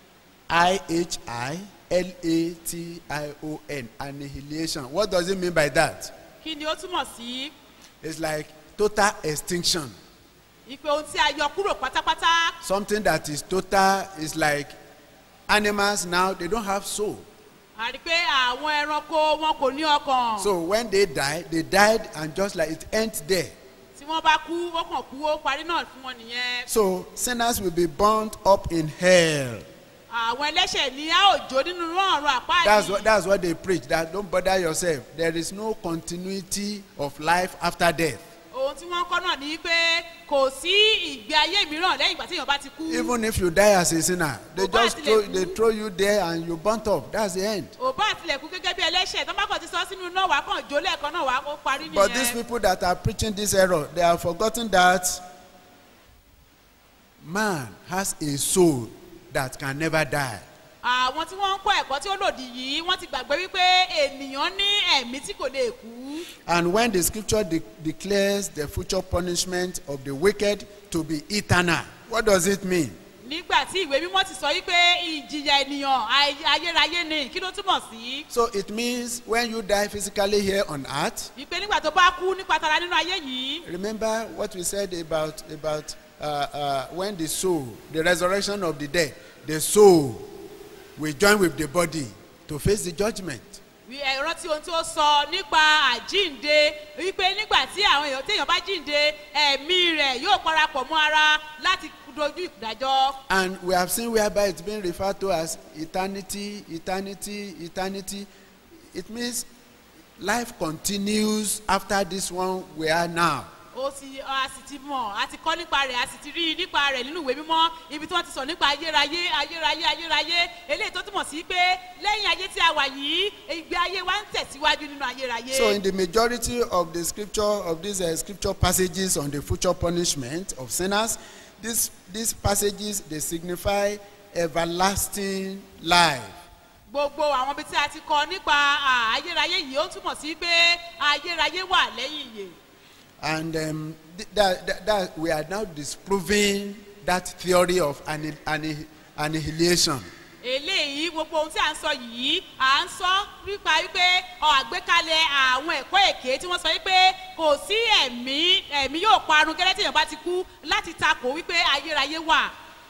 I H I L A T I O N. Annihilation. What does it mean by that? kí ni ó túmọ̀ sí? It's like total extinction. ìpè ohun tí a yọ kúrò pátápátá. Something that is total is like animals now, they don't have soul. a rí pé àwọn ẹranko wọn kò ní ọkàn. So when they die, they died and just like it ends there. tí wọ́n bá kú ó kàn kú ó parí náà fún wọn nìyẹn. So sinners will be burnt up in hell. àwọn ẹlẹ́ṣẹ̀ ni a ò jó nínú ọ̀run àpáàdì. That's what, that's what they preach, that don't bother yourself. There is no continuity of life after death. ohun tí wọ́n kọ́ náà ni pé kò sí ìgbé ayé mìíràn lẹ́yìn ìgbà tí èèyàn bá ti kú. Even if you die as a sinner, they just throw, they throw you there and you burnt up. That's the end. ò bá àtìlẹ̀kùn gẹ́gẹ́ bí ẹlẹ́ṣẹ̀ tó bá kàn ti sọ sínú náà wá kàn jó lẹ́ẹ̀kan náà wá ó parí nìyẹn. But these people that are preaching this error, they have forgotten that man has a soul that can never die. àwọn tí wọ́n ń kọ́ ẹ̀kọ́ tí ó lòdì yìí wọ́n ti gbàgbé wípé ènìyàn ní ẹ̀mí tí kò lè kú. And when the scripture de declares the future punishment of the wicked to be eternal, what does it mean? nígbà tí ìwé mímọ́ ti sọ wípé ìjìyà ènìyàn ay- ayérayé ni kí ló túmọ̀ sí? So it means when you die physically here on earth, wípé nígbà tó bá kú nípa tara nínú ayé yìí. remember what we said about, about uh, uh, when the soul, the resurrection of the dead, the soul will join with the body to face the judgment. wí ẹ̀rọ tí ohun tí ó sọ nípa àjínde wípé nígbà tí àwọn èèyàn téèyàn bá jínde ẹ̀mí rẹ̀ yóò parapọ̀ mọ́ ara láti dojú ìdájọ́. And we have seen whereby it's being referred to as eternity, eternity, eternity. It means life continues after this one we are now. ó sì a sì ti mọ̀ a ti kọ́ nípa rẹ̀ a sì ti rí i nípa rẹ̀ nínú ìwé mímọ́ ibi tí wọ́n ti sọ nípa ayérayé ayérayé ayérayé eléyìí tó túmọ̀ sí pé lẹ́yìn ayé tí a wà yìí ìgbé ayé wa ń tẹ̀síwájú nínú ayérayé. So in the majority of the scripture, of these uh, scripture passages on the future punishment of sinners, these, these passages, they signify everlasting life. gbogbo àwọn ibi tí a ti kọ nípa à, ayérayé yìí ó túmọ̀ sí pé ayérayé wà lẹ́yìn ìyè. And um, th that, that, that we are now disproving that theory of anni anni annihilation. eléyìí gbogbo ohun tí à ń sọ yìí à ń sọ nípa wípé ọ àgbékalẹ̀ àwọn ẹ̀kọ́ èké tí wọ́n sọ wípé kò sí ẹ̀mí ẹ̀mí yóò parun gẹ́lẹ́ tí èèyàn bá ti kú láti takò wípé ayérayé wà.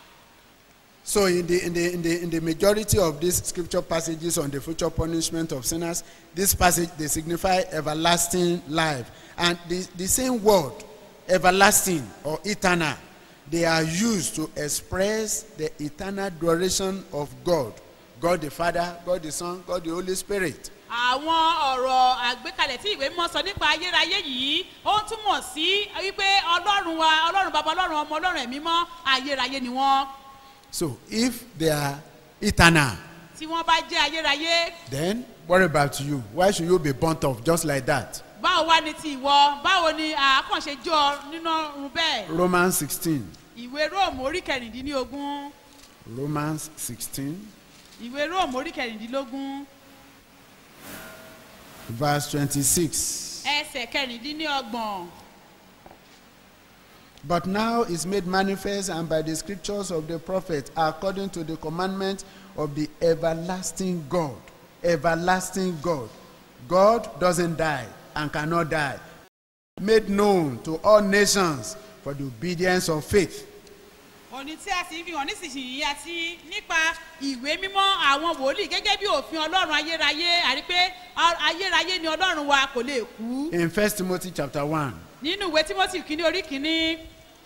So in the, in, the, in, the, in the majority of these scripture passages on the future punishment of sinners, this passage, they signify everlasting life. And the, the same word, everlasting or eternal, they are used to express the eternal duration of God. God the Father, God the Son, God the Holy Spirit. àwọn ọ̀rọ̀ àgbékalẹ̀ tí ìwé mímọ́ sọ nípa ayérayé yìí ó túmọ̀ sí wípé ọlọ́run wa ọlọ́run bàbá ọlọ́run ọmọ ọlọ́run ẹ̀mí mọ́ ayérayé ni wọ́n. So if they are eternal, tí wọ́n bá jẹ́ ayérayé. then what about you? Why should you be burnt off just like that? báwo wá ní ti ìwọ báwo ni àkànṣe jọ nínú ọrùn bẹ́ẹ̀. Romans sixteen. ìwé róòmù orí kẹrìndínlógún. Romans sixteen. ìwé róòmù orí kẹrìndínlógún. Verse twenty-six. ẹsẹ̀ kẹrìndínlọ́gbọ̀n. But now is made manifest and by the scriptures of the prophets according to the commandment of the everlasting God, everlasting God, God doesn't die and cannot die, made known to all nations for the obedience of faith. òní tí a sì fi hàn nísinsìnyí àti nípa ìwé mímọ́ àwọn wòlíì gẹ́gẹ́ bí òfin ọlọ́run ayérayé àrí pé ayérayé ni ọlọ́run wa kò lè kú. In First Timothy chapter one, nínú ìwé Timothy kìíní orí kìíní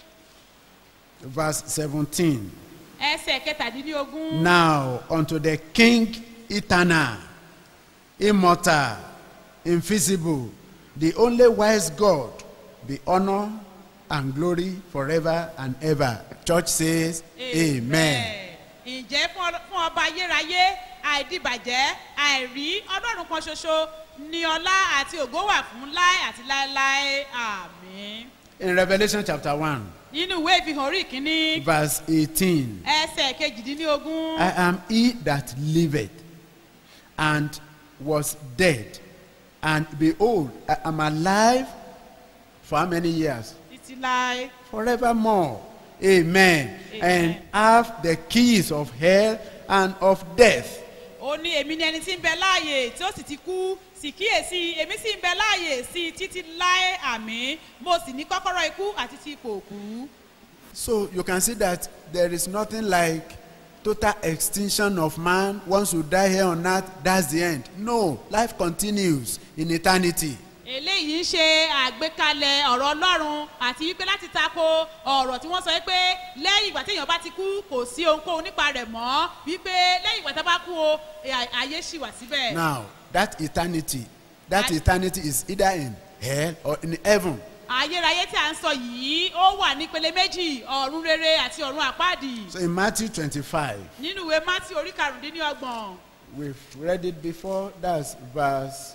verse seventeen. ẹsẹ̀ kẹtàdínlógún. Now unto the King eternal, immortal, invisible, the only wise God, be honor and glory forever and ever. Church says, Amen. Ǹjẹ́ fún ọba ayérayé àìdíbàjẹ́ àìrí ọlọ́run kan ṣoṣo ni ọlá àti ògo wà fún láé àti láéláé. Àmín. In Revelation chapter one, nínú ìwé ìfihàn orí kìíní verse eighteen, ẹsẹ̀ kejìdínlógún. I am he that liveth and was dead, and behold, I am alive for how many years? títí láé. Forevermore. Amen. Amen. And have the keys of hell and of death. Ó ní èmi ni ẹni tí ń bẹ láàyè tí ó sì ti kú, sì kíyèsí èmi sì ń bẹ láàyè sí títí láé. Àmín. Mo sì ní kọ́kọ́rọ́ ikú àti ti ipò òkú. So you can see that there is nothing like total extinction of man. Once you die here on earth, that's the end. No, life continues in eternity. Eléyìí ń ṣe àgbékalẹ̀ ọ̀rọ̀ Ọlọ́run àti wípé láti tako ọ̀rọ̀ tí wọ́n sọ wípé lẹ́yìn ìgbà tí èèyàn bá ti kú kò sí ohunkóhun nípa rẹ̀ mọ́, wípé lẹ́yìn ìgbà tí a bá kú o ayé ṣì wà síbẹ̀. Now that eternity, that I- eternity is either in hell or in heaven. Ayérayé tí a ń sọ yìí ó wà ní ìpele méjì, ọ̀run rere àti ọ̀run àpáàdì. So in Matthew twenty-five, Nínú ìwé Mátí orí karùndínlọ́gbọ̀n. we've read it before. That's verse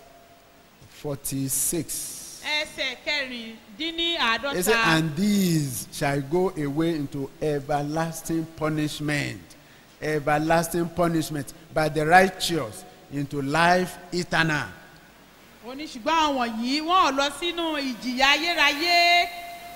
forty-six. Ẹsẹ̀ He kẹrìndínláàádọ́ta. said, and these shall go away into everlasting punishment. Everlasting punishment. But the righteous into life eternal. Ó ní ṣùgbọ́n àwọn wọ̀nyí wọ́n ò lọ sínú ìjìyà ayérayé.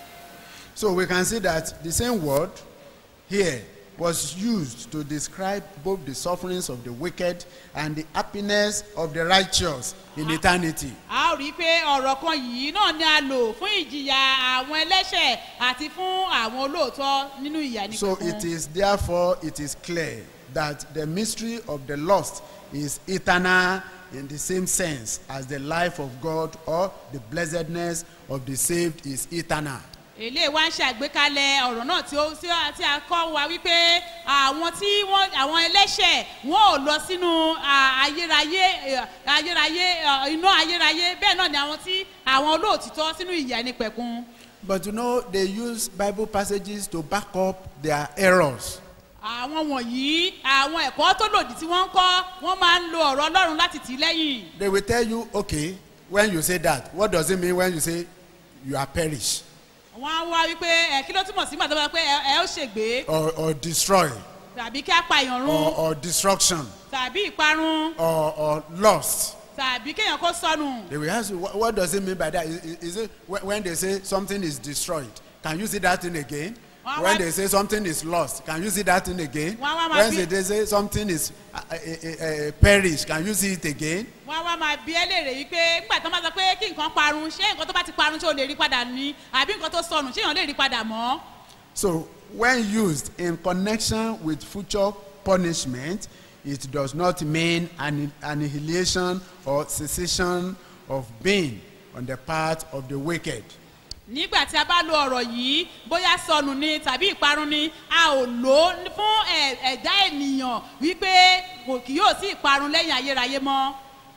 So we can see that the same word here was used to describe both the sufferings of the wicked and the happiness of the righteous in eternity. A ó rí i pé ọ̀rọ̀ kan yìí náà ni a lò fún ìjìyà àwọn ẹlẹ́ṣẹ̀ àti fún àwọn olóòótọ́ nínú ìyà So nípẹ̀kun. it is therefore it is clear that the mystery of the lost is eternal in the same sense as the life of God or the blessedness of the saved is eternal. Èlé wa ń ṣe àgbékalẹ̀ ọ̀rọ̀ náà tí ó tí ó- tí a kọ́ wa wípé àwọn tí wọ́n àwọn ẹlẹ́ṣẹ̀ wọn ò lọ sínú à, ayérayé eh, ayérayé eh, iná ayérayé bẹ́ẹ̀ náà ni àwọn tí àwọn olóòtítọ́ sínú ìyà nípẹ̀kun. But you know, they use Bible passages to back up their errors. Àwọn wọ̀nyí àwọn ẹ̀kọ́ tó lòdì tí wọ́n ń kọ́ wọ́n máa ń lo ọ̀rọ̀ Ọlọ́run láti tì í lẹ́yìn. They will tell you, okay, when you say that, what does it mean when you say you are perish Wọ́n á wá wípé ẹ̀ kí ló túmọ̀ sí màtọ́ bá pé ẹ ẹ ó ṣègbé or, or destroy tàbí kí á pa èèyàn run or, or destruction tàbí ìparun or, or lost? tàbí kéèyàn kó sọnù. They will ask you, what, what does it mean by that? Is, is- is it when when they say something is destroyed, can you see that thing again? Wọ́n á When wá- they say something is lost, can you see that thing again? Wọ́n á wá máa When bí- they they say something is uh, uh, uh, uh, perish, can you see it again? Wọ́n á wá máa bí ẹ léèrè wípé nígbà tó máa sọ pé kí nǹkan parun ṣé nǹkan tó bá ti parun ṣé o lè rí padà ní àbí nǹkan tó sọnù ṣé èèyàn lè rí padà mọ́. So when used in connection with future punishment, it does not mean an annihilation or cessation of being on the part of the wicked. Nígbà tí a bá lo ọ̀rọ̀ yìí bóyá sọnù ni tàbí ìparun ni a ò lò ó fún ẹ̀- ẹ̀dá ènìyàn wípé kò kì yóò sí ìparun lẹ́yìn ayérayé mọ́.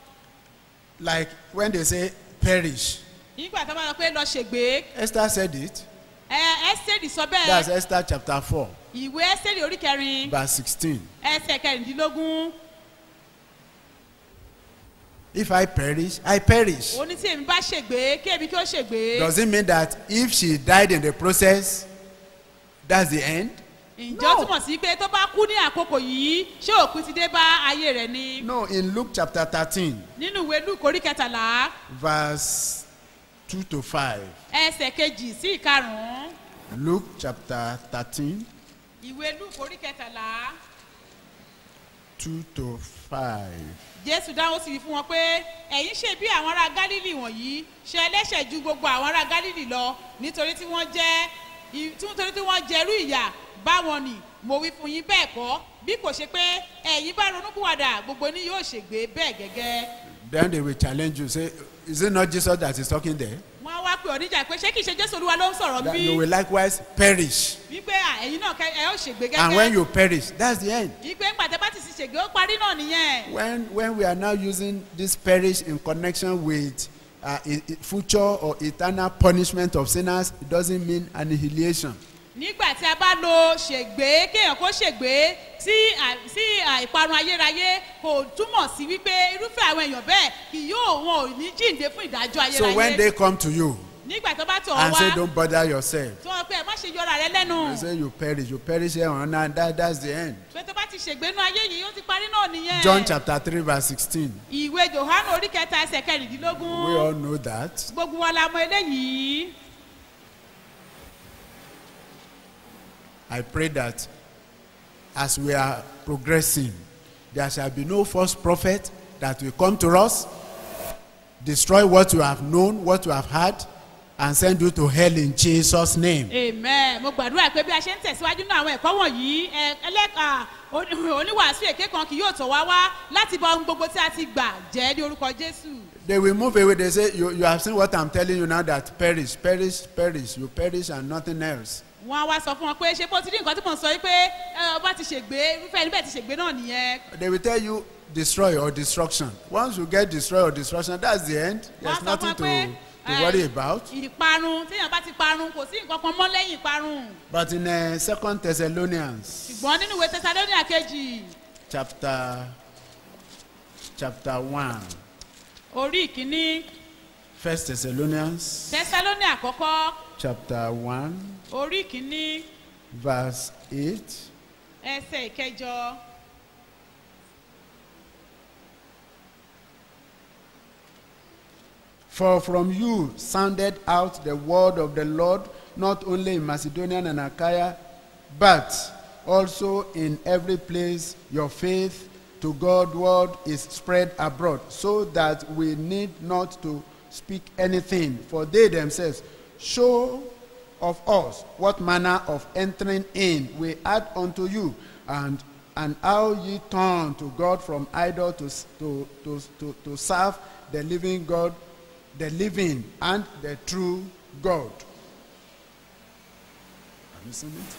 Like when they say perish. Nígbà tó bá sọ pé lọ ṣègbé Esther said it. ẹ ẹ́sẹ̀rì sọ That's bẹ́ẹ̀ Esther chapter four, ìwé ẹ́sẹ̀rì orí kẹrin verse sixteen. ẹsẹ̀ kẹrìndínlógún If I perish, I perish. ó ní tí èmi bá ṣègbé kí èmi kí ó ṣègbé. Does it mean that if she died in the process, that's the end? Ǹjọ́ No. túmọ̀ sí pé tó bá kú ní àkókò yìí ṣé òpin ti dé bá ayé rẹ̀ ni. No, in Luke chapter thirteen, Nínú ìwé Lúùkù orí kẹtàlá verse two to five. ẹsẹ̀ kejì sí ìkarùn-ún Luke chapter thirteen, ìwé Lúùkù orí kẹtàlá two to five. jésù dáhùn sí fún wọn pé ẹ̀yin ṣe bí àwọn ará gálílì wọ̀nyí ṣe ẹlẹ́ṣẹ̀ ju gbogbo àwọn ará gálílì lọ nítorí tí wọ́n jẹ́ nítorí tí wọ́n jẹrú ìyà báwọn nì mo wí fún yín bẹ́ẹ̀ kọ́ bí kò ṣe pé ẹ̀yin bá ronúpìwàdà gbogbo ní yóò ṣègbé bẹ́ẹ̀ gẹ́gẹ́. Then they will challenge you, say, is it not Jesus that is talking there? wọ́n wá pé oníjà pé ṣé kìí ṣe jésù olúwa ló ń sọ̀rọ̀ That bí. you will likewise perish. wípé ẹ̀yin náà ẹ ó ṣègbé gẹ́gẹ́. And when you perish, that's the end. wípé ńgbàtẹ́ bá ti sì ṣègbé ó parí náà nìyẹn. When, when we are now using this perish in connection with uh, i- i- future or eternal punishment of sinners, it doesn't mean annihilation. nígbà tí a bá lo ṣègbé kéèyàn kó ṣègbé sí à- sí à, ìparun ayérayé kò túmọ̀ sí wípé irúfẹ́ àwọn èèyàn bẹ́ẹ̀ kì yóò wọn ò ní jíǹde fún ìdájọ́ So when ayérayé. they come to you nígbà tó bá tọ̀ ọ́ and say, wá don't bother yourself, tí wọ́n pẹ́ má ṣe yọra rẹ lẹ́nu. they say you perish, you perish here on earth, that, that's the end. pé tó bá ti ṣègbé nú ayé yìí ó ti parí náà nìyẹn. John chapter three verse sixteen. ìwé johannu orí kẹta ẹsẹ̀ We kẹrìndínlógún. all know that. gbogbo wa la mọ eléyìí. I pray that as we are progressing, there shall be no false prophet that will come to us, destroy what you have known, what you have heard, and send you to hell in Jesus' name. amen. mo gbàdúrà pé bí a ṣe ń tẹ̀síwájú náà àwọn ẹ̀kọ́ wọ̀nyí ẹ- ẹlẹ́ka oní- oníwàásù èké kan kì yóò tọ̀ wá wá láti bá ohun gbogbo tí a ti gbà jẹ́ ní orúkọ jésù. They will move away. They say, you, you have seen what I'm telling you now, that perish, perish, perish. You perish and nothing else. wọ́n á wá sọ fún wọn pé ṣé bó ti rí nǹkan tí mò ń sọ yìí pé ẹ, ọba ti ṣègbé irúfẹ́ ẹni bẹ́ẹ̀ ti ṣègbé náà nìyẹn. They will tell you destroy or destruction. Once you get destroy or destruction, that's the end. There's Wọ́n á sọ nothing fún to, wọn pé, to ẹ, worry about. ìparun téèyàn bá ti parun kò sí nǹkan kan mọ́ lẹ́yìn ìparun. But in uh, Second Thessalonians ṣùgbọ́n nínú ìwé tẹsalóníà kejì chapter chapter one, orí ìkíní First Thessalonians tẹsalóníà àkọ́kọ́ chapter one, orí ìkíní verse eight. ẹsẹ̀ ìkẹjọ. For from you sounded out the word of the Lord, not only in Macedonia and Achaia, but also in every place your faith to God word is spread abroad, so that we need not to speak anything, for they themselves show of us what manner of entering in we add unto you, and and how ye turn to God from idol to, to, to, to, to serve the living God, the living and the true God. Have you seen it?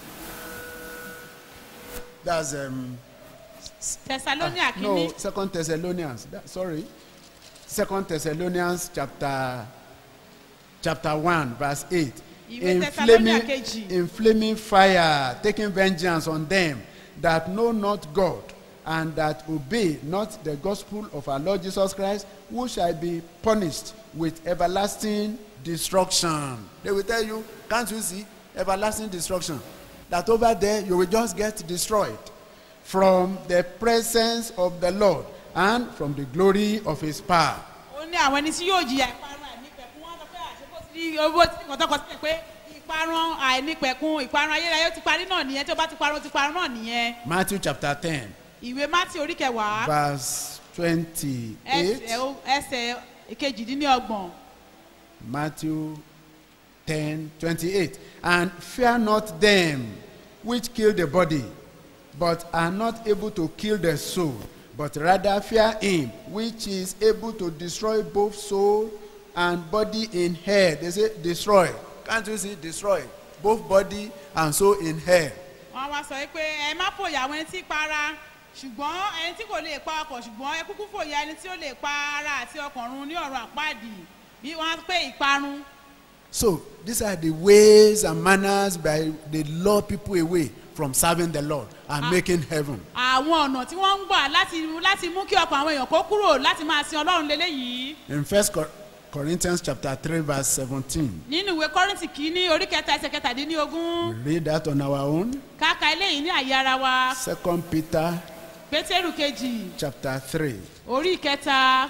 That's um tẹsalóníà ah, no, kìíní Second Thessalonians. That, sorry, Second Thessalonians chapter chapter one, verse eight. Ìwé Thessalonia Inflaming, kejì. inflaming fire, taking vengeance on them that know not God, and that obey not the gospel of our Lord Jesus Christ, who shall be punished with everlasting destruction. They will tell you, can't you see everlasting destruction? That over there you will just get destroyed from the presence of the Lord and from the glory of his power. ó ní àwọn ẹni tí yóò jìyà ìparun àìnípẹ̀kun wọ́n sọ pé àṣepọ̀ ti rí owó tí nǹkan tọkọ sílẹ̀ pé ìparun àìnípẹ̀kun ìparun ayérayé ó ti parí náà nìyẹn tí ó bá ti parun ó ti parun náà nìyẹn. Matthew chapter ten, ìwé mátì orí kẹwàá verse twenty-eight. ẹsẹ̀ ó- ẹsẹ̀ ìkejìdínlọ́gbọ̀n. Matthew ten, twenty-eight. And fear not them which kill the body, but are not able to kill the soul, but rather fear him which is able to destroy both soul and body in hell. They say destroy. Can't you see destroy? Both body and soul in hell. wọ́n wá sọ pé ẹ má fòyà àwọn ẹni tí para ṣùgbọ́n ẹni tí kò lè pa ọkàn ṣùgbọ́n ẹ kúkú fòyà ẹni tí ó lè pa ara àti ọkàn run ní ọ̀run àpáàdì bí wọ́n á pé ìparun. So these are the ways and manners by they lure people away from serving the Lord and Ah. making heaven. àwọn ọ̀nà tí wọ́n ń gbà láti láti mú kí ọkàn àwọn èèyàn kó kúrò láti máa sin ọlọ́run lélẹ́yìí. In First Corinthians chapter three verse seventeen, nínú ìwé kọ́rìntì kìíní orí kẹta ẹsẹ̀ we kẹtàdínlógún read that on our own. káka eléyìí ní àyè ara wa. Second Peter pétérù kejì chapter three. orí kẹta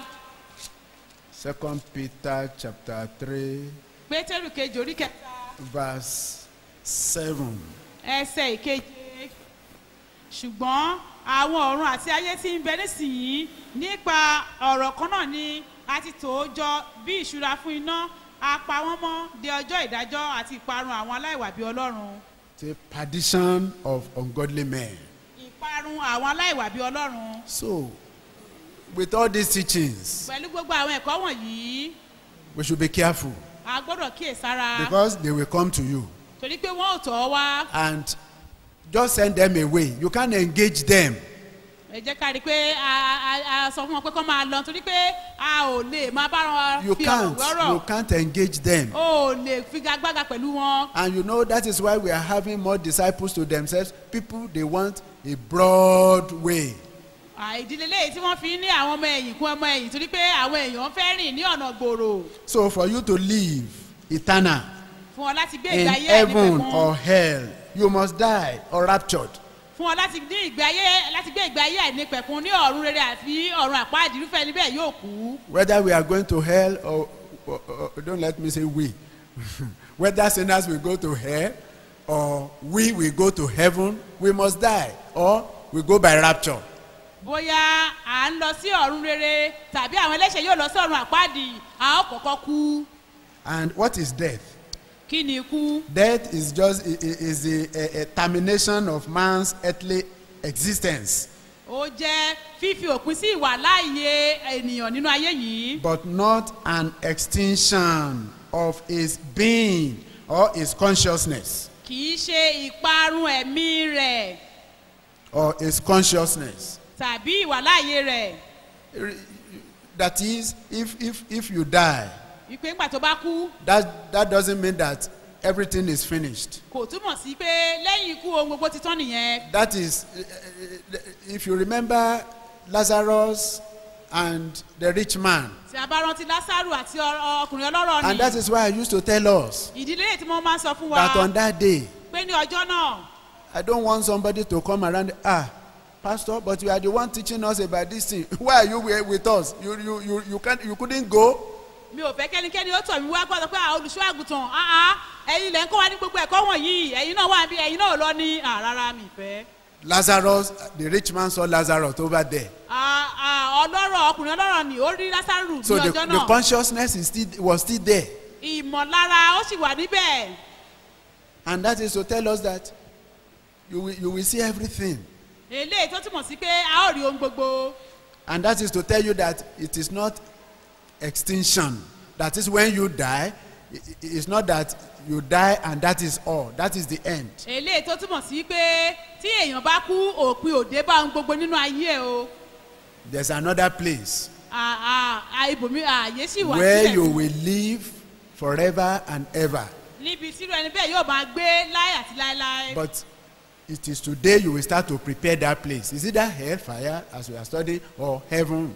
Second Peter chapter three pétérù kejì orí kẹta verse seven. ẹsẹ̀ ìkeje. ṣùgbọ́n àwọn ọ̀run àti ayé tí ń bẹ nísìnyí nípa ọ̀rọ̀ kan náà ni a ti tò ó jọ bí ìṣúra fún iná a pa wọ́n mọ́ de ọjọ́ ìdájọ́ àti ìparun àwọn aláìwà bí ọlọ́run. The perdition of ungodly men. ìparun àwọn aláìwà bí ọlọ́run. So, with all these teachings, pẹ̀lú gbogbo àwọn ẹ̀kọ́ wọ̀nyí we should be careful a gbọ́dọ̀ kíyèsára because they will come to you torí pé wọ́n ò tọ̀ ọ́ wá. and just send them away. You can't engage them. ẹ jẹ́ ká rí i pé a a a sọ fún wọn pé kọ́ máa lọ torí pé a ò lè máa bá wọn You fi ọ̀rọ̀ can't. wọ́rọ̀. You can't engage them. o ò lè figagbága pẹ̀lú wọn. And you know that is why we are having more disciples to themselves. People, they want a broad way. ìdílé lẹ́yìn tí wọ́n fi ń ní àwọn ọmọ ẹ̀yìn kún ọmọ ẹ̀yìn torí pé àwọn èèyàn fẹ́ rìn ní ọ̀nà gbòòrò. So for you to live eternal fún ọ láti gbé in ìgbé ayé heaven ẹ̀nípẹ̀kun. or hell, you must die or raptured. fún ọ láti ní ìgbé ayé láti gbé ìgbé ayé ẹ̀nípẹ̀kun ní ọ̀run rere àti ọ̀run àpáàdì irúfẹ́ níbẹ̀ yóò kú. Whether we are going to hell or, or, or don't let me say we. Whether sinners will go to hell or we will go to heaven, we must die or we go by rapture. bóyá à ń lọ sí ọ̀run rere tàbí àwọn ẹlẹ́ṣẹ̀ yóò lọ sí ọ̀run àpáàdì a ó kọ́kọ́ kú. And what is death? kí ni ikú? Death is just i- i- is the a, a termination of man's earthly existence, ó jẹ́ fífi òpin sí ìwà láàyè ènìyàn nínú ayé yìí. but not an extinction of his being or his consciousness kì í ṣe ìparun ẹ̀mí rẹ̀ or his consciousness. tàbí ìwà láàyè rẹ̀. That is, if if if you die, ìpè ńgbà tó bá kú that that doesn't mean that everything is finished. kò túmọ̀ sí pé lẹ́yìn ikú ohun gbogbo ti tán nìyẹn. That is, if you remember Lazarus and the rich man, tí a bá rántí lásàrù àti ọ- ọkùnrin ọlọ́rọ̀ and ni that is why I used to tell us ìdílé tí mo máa ń sọ fún wa that on that day, pé ní ọjọ́ náà I don't want somebody to come around, ah, pastor, but you are the one teaching us about this thing. Why are you wi- with us? You you you you can't you couldn't go. mi ò fẹ́ kẹ́nikẹ́ni ó tọ̀ mí wá gbọ́dọ̀ pé àwọn olùṣọ́ àgùntàn áá ẹ̀yin lẹ́ ń kọ́ wa ní gbogbo ẹ̀kọ́ wọ̀nyí ẹ̀yin náà wà bí ẹ̀yin náà ò lọ ní à, rárá mi fẹ́. Lazarus, the rich man saw Lazarus over there. À, à, ọlọ́rọ̀ ọkùnrin ọlọ́rọ̀ ni ó rí lásàrù ní So the, ọjọ́ the náà consciousness is still was still there. ìmọ̀lára ó sì wà níbẹ̀. And that is to tell us that you will, you will see everything. eléyìí tó túmọ̀ sí pé a ó rí ohun gbogbo. And that is to tell you that it is not extinction. That is when you die, i- i- it's not that you die and that is all. That is the end. eléyìí tó túmọ̀ sí pé tí èèyàn bá kú òpin òde bá ohun gbogbo nínú ayé o. There's another place À- à- à, ibòmí ààyè sì wà where sílẹ̀ you will live forever and ever. níbi tí irú ẹni bẹ́ẹ̀ yóò máa gbé láé àti láéláé. But it is today you will start to prepare that place. Is it that hellfire as we are studying or heaven?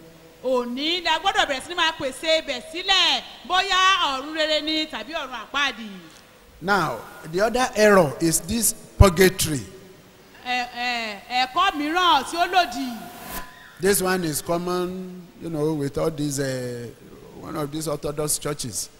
òní la gbọ́dọ̀ bẹ̀rẹ̀ sí ni máa pèsè ibẹ̀ sílẹ̀ bóyá ọ̀run rere ni tàbí ọ̀run àpáàdì. Now, the other error is this purgatory. Ẹ- ẹ- ẹ̀kọ́ mìíràn tí ó lòdì. This one is common, you know, with all these, uh, one of these Orthodox churches.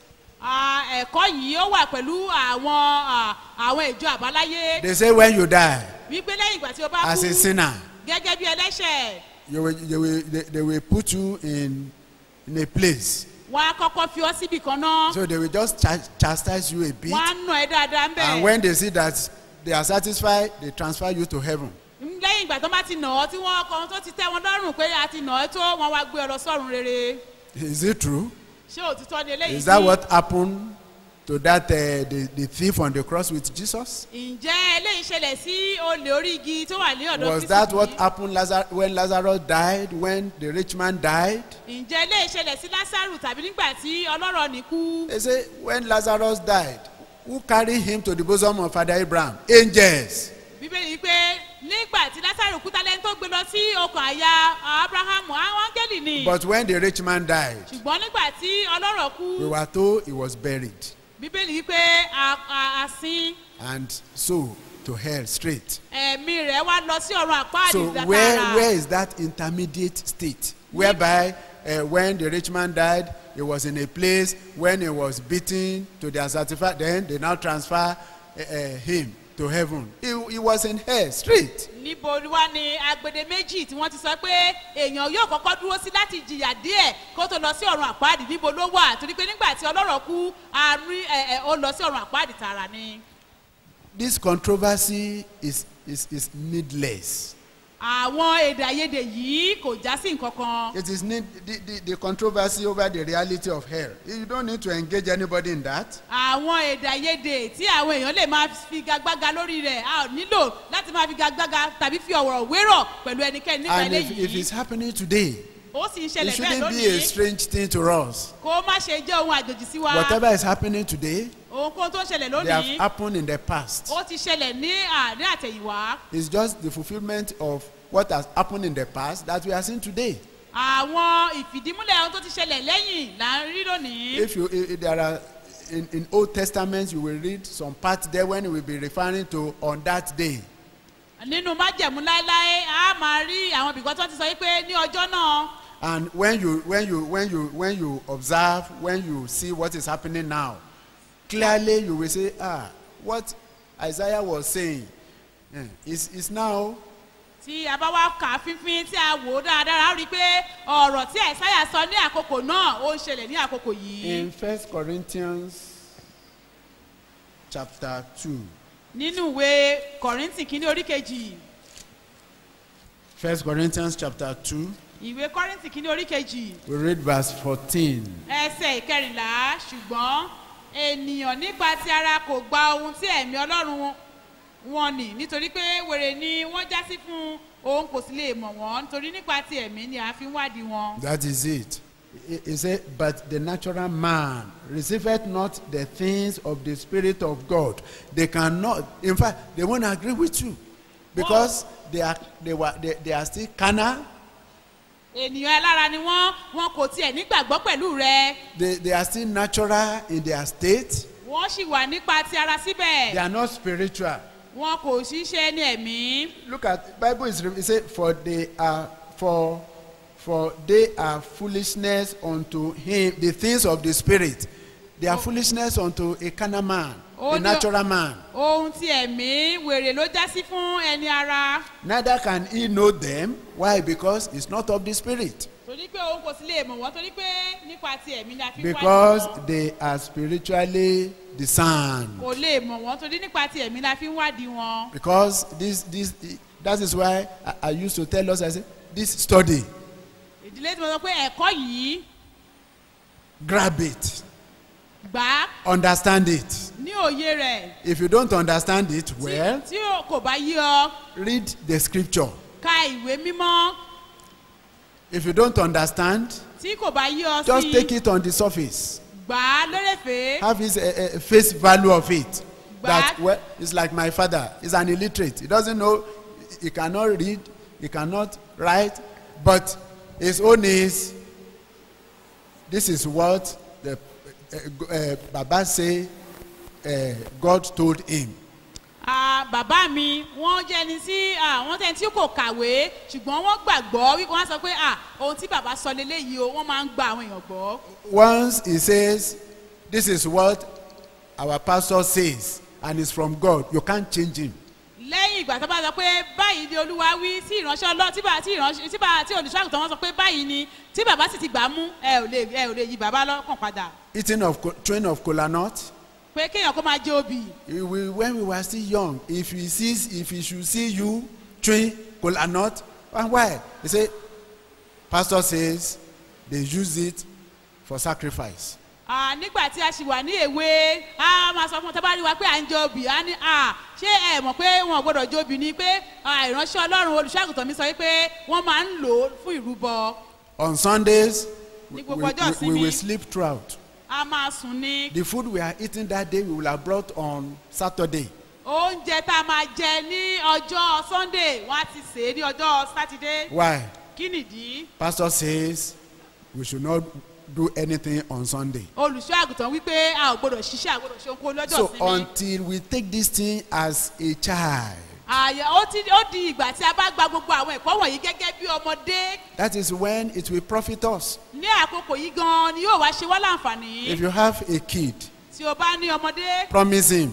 À, ẹ̀kọ́ yìí ó wà pẹ̀lú àwọn à, àwọn ìjọ àbáláyé They say when you die wípé lẹ́yìn ìgbà tí o bá as a kú sinner, gẹ́gẹ́ bí ẹlẹ́ṣẹ̀ you will, you will, they, they will put you in, in a place. wọ́n á kọ́kọ́ fi ọ́ síbì kan náà So they will just ch- chastise you a bit. wọ́n á nà ẹ́ dáadáa ń And bẹ̀. when they see that they are satisfied, they transfer you to heaven. lẹ́yìn ìgbà tó bá ti nà ọ́ tí wọ́n kọ́ tó ti tẹ́ wọn lọ́rùn pé a ti nà ẹ́ tó wọ́n wá gbé ọ lọ sọ́run rere. Is it true? ṣé òtítọ́ ni eléyìí Is that sí? what happened to that uh, the, the thief on the cross with Jesus? ǹjẹ́ eléyìí ṣẹlẹ̀ sí olè orí igi tó wà ní ọ̀dọ̀ Was Kristi that what yìí? happened Lazarus, when Lazarus died, when the rich man died? ǹjẹ́ eléyìí ṣẹlẹ̀ sí lásàrù tàbí nígbà tí ọlọ́rọ̀ ní kú? They say when Lazarus died, who carried him to the bosom of Father Abraham? Angels. bíbélì pé nígbà tí lásàrù kú tálẹ́ tó gbé lọ sí ọkàn àyà abrahamu àwọn áńgẹ́lì ni. But when the rich man died, ṣùgbọ́n nígbà tí ọlọ́rọ̀ kú we were told he was buried. bíbélì pé a- a- a sin And so to hell straight. ẹ̀mí rẹ̀ wá lọ sí ọ̀run àpáàdì So tààrà. where where is that intermediate state whereby uh, when the rich man died, he was in a place when he was beaten to the unsatisfied, then they now transfer uh, uh, him to heaven. He, he was in hell, straight. níbo wá ni agbede méjì tí wọ́n ti sọ pé èèyàn yóò kọ́kọ́ dúró sí láti jìyà díẹ̀ kó tó lọ sí ọ̀run àpáàdì níbo ló wà torí pé nígbà tí ọlọ́rọ̀ kú àárín ẹ̀ ẹ̀ ó lọ sí ọ̀run àpáàdì tààrà ni. This controversy is, is, is needless. àwọn èdè àìyedè yìí kò já sí nǹkan kan. It is need, the, the, the controversy over the reality of hell. You don't need to engage anybody in that. àwọn èdè àìyedè tí àwọn èèyàn lè máa fi gagbága lórí rẹ̀ a ò nílò láti máa fi gagbága tàbí fi ọ̀rọ̀ wérọ̀ pẹ̀lú ẹnikẹ́ni nípa And if, if eléyìí. it's happening today, ó sì ń it ṣẹlẹ̀ bẹ́ẹ̀ shouldn't be a lónìí strange thing to us. kó má ṣe jẹ́ ohun àjòjì sí wa. Whatever is happening today, ohunkóhun tó ń ṣẹlẹ̀ they have lónìí happened in the past. ó ti ṣẹlẹ̀ ní àárín àtẹ̀yìnwá. It's just the fulfillment of what has happened in the past that we are seeing today. àwọn ìfìdímúlẹ̀ ohun tó ti ṣẹlẹ̀ lẹ́yìn là ń rí lónìí. If you if, if there are in, in Old Testament, you will read some part there when we will be referring to on that day. nínú májẹ̀mú láéláé a máa rí àwọn ibìkan tó ti sọ pé ní ọjọ́ náà. And when you when you when you when you observe, when you see what is happening now, clearly you will say, ah, what Isaiah was saying eh, is is now. tí a bá wá kà á fínfín tí a wò ó dáradára a rí i pé ọ̀rọ̀ tí àìsáyà sọ ní àkókò náà ó ń ṣẹlẹ̀ ní àkókò yìí. In First Corinthians chapter two. nínú ìwé kọ̀ríntì kínní orí kejì. First Corinthians chapter two. ìwé kọ́ríntì kínní orí kejì. We read verse fourteen. ẹsẹ̀ ìkẹrìnlá ṣùgbọ́n ènìyàn nípa ti ara kò gba ohun tí ẹ̀mí ọlọ́run wọn nì nítorí pé wèrè ni wọ́n já sí fún òun kò sì lè mọ̀ wọ́n nítorí nípa ti ẹ̀mí ni a fi ń wádìí wọn. That is it. He he said, but the natural man receiveth not the things of the Spirit of God. They cannot, in fact, they won't agree with you because they are they were they, they are still carnal. ènìyàn alára ni wọ́n wọn kò tiẹ̀ nígbàgbọ́ pẹ̀lú rẹ. They they are still natural in their state. wọ́n sì wà nípa ti ara síbẹ̀. They are not spiritual. wọn kò sì ṣe ní ẹ̀mí. Look at Bible is it say for they are for for they are foolishness unto him, the things of the spirit. They are foolishness unto a carnal man, Oh, a no. natural man. ohun ti ẹ̀mí wèrè ló já sí fún ẹni ara. Neither can he know them. Why? Because it's not of the spirit. torí pé òun kò sì lè mọ̀ wọ́n torí pé nípa ti ẹ̀mí ni a fi ń wádìí Because wọn. they are spiritually discerned. kò lè mọ̀ wọ́n torí nípa ti ẹ̀mí la fi ń wádìí wọn. Because this this that is why I, I used to tell us, I say, this study, ìdílé tí mo sọ pé ẹ̀kọ́ yìí grab it, gbà á understand it. ní òye rẹ̀. If you don't understand it tí- well, tí o kò bá yí ọ read the scripture. ka ìwé mímọ́. If you don't understand, tí kò bá yí ọ just take sí it on the surface. gbà á lérèfé. Have his uh, uh, face value of it. That Gbà á. well, it's like my father. He's an illiterate. He doesn't know. He cannot read. He cannot write. But his own is. This is what the uh, uh, Baba say. Uh, God told him. Ah, bàbá mi wọ́n jẹ́ ẹni tí ah, wọ́n tẹ́ ẹni tí kò kàwé ṣùgbọ́n wọ́n gbàgbọ́ wípé wọ́n á sọ pé ah, ohun tí bàbá sọ leléyìí o wọ́n máa ń gba àwọn èèyàn gbọ́. Once he says, "This is what our pastor says," and it's from God, you can't change him. lẹ́yìn ìgbà tó bá sọ pé báyìí ni olúwa wí tí ìránṣẹ́ ọlọ́run tí bá tí ìránṣẹ́ tí bá tí olùṣọ́àgùtàn wọn sọ pé báyìí ni tí bàbá sì ti gbà á mú ẹ ò lè ẹ ò lè yí bàbá lọ́kàn padà. Eating of co- train of kola nut. pé kéèyàn kó máa jẹ obì. We, we, when we were still young, if he sees, if he should see you train kola nut, and why? He say, pastor says they use it for sacrifice. Ah, nígbà tí a ṣì wà ní èwe a máa sọ fún tábà rí wa pé à ń jẹ obì á ní à ṣé ẹ mọ̀ pé wọn ò gbọ́dọ̀ jẹ obì ni pé ah, ìránṣẹ́ ọlọ́run olùṣọ́àgùtàn mi sọ pé wọ́n máa ń lò ó fún ìrúbọ. On Sundays, we, Ní we, gbogbo ọjọ́ we, we will ìsinmi. sleep throughout. a máa sùn ní. The food we are eating that day, we will have brought on Saturday. oúnjẹ tá a máa jẹ ní ọjọ́ sunday wọ́n á ti sè é ní ọjọ́ sátidé. Why? kí nìdí? Pastor says we should not do anything on Sunday. olùṣọ́ àgùntàn wípé a ò gbọ́dọ̀ ṣiṣẹ́ a ò gbọ́dọ̀ ṣe ohunkóhun lọ́jọ́ So ìsinmi. until we take this thing as a child, àyà ó ti ó di ìgbà tí a bá gba gbogbo àwọn ẹ̀kọ́ wọ̀nyí gẹ́gẹ́ bí ọmọdé. that is when it will profit us. ní àkókò yìí gan-an ni yóò wá ṣe wá láǹfààní. If you have a kid, tí o bá ní ọmọdé promise him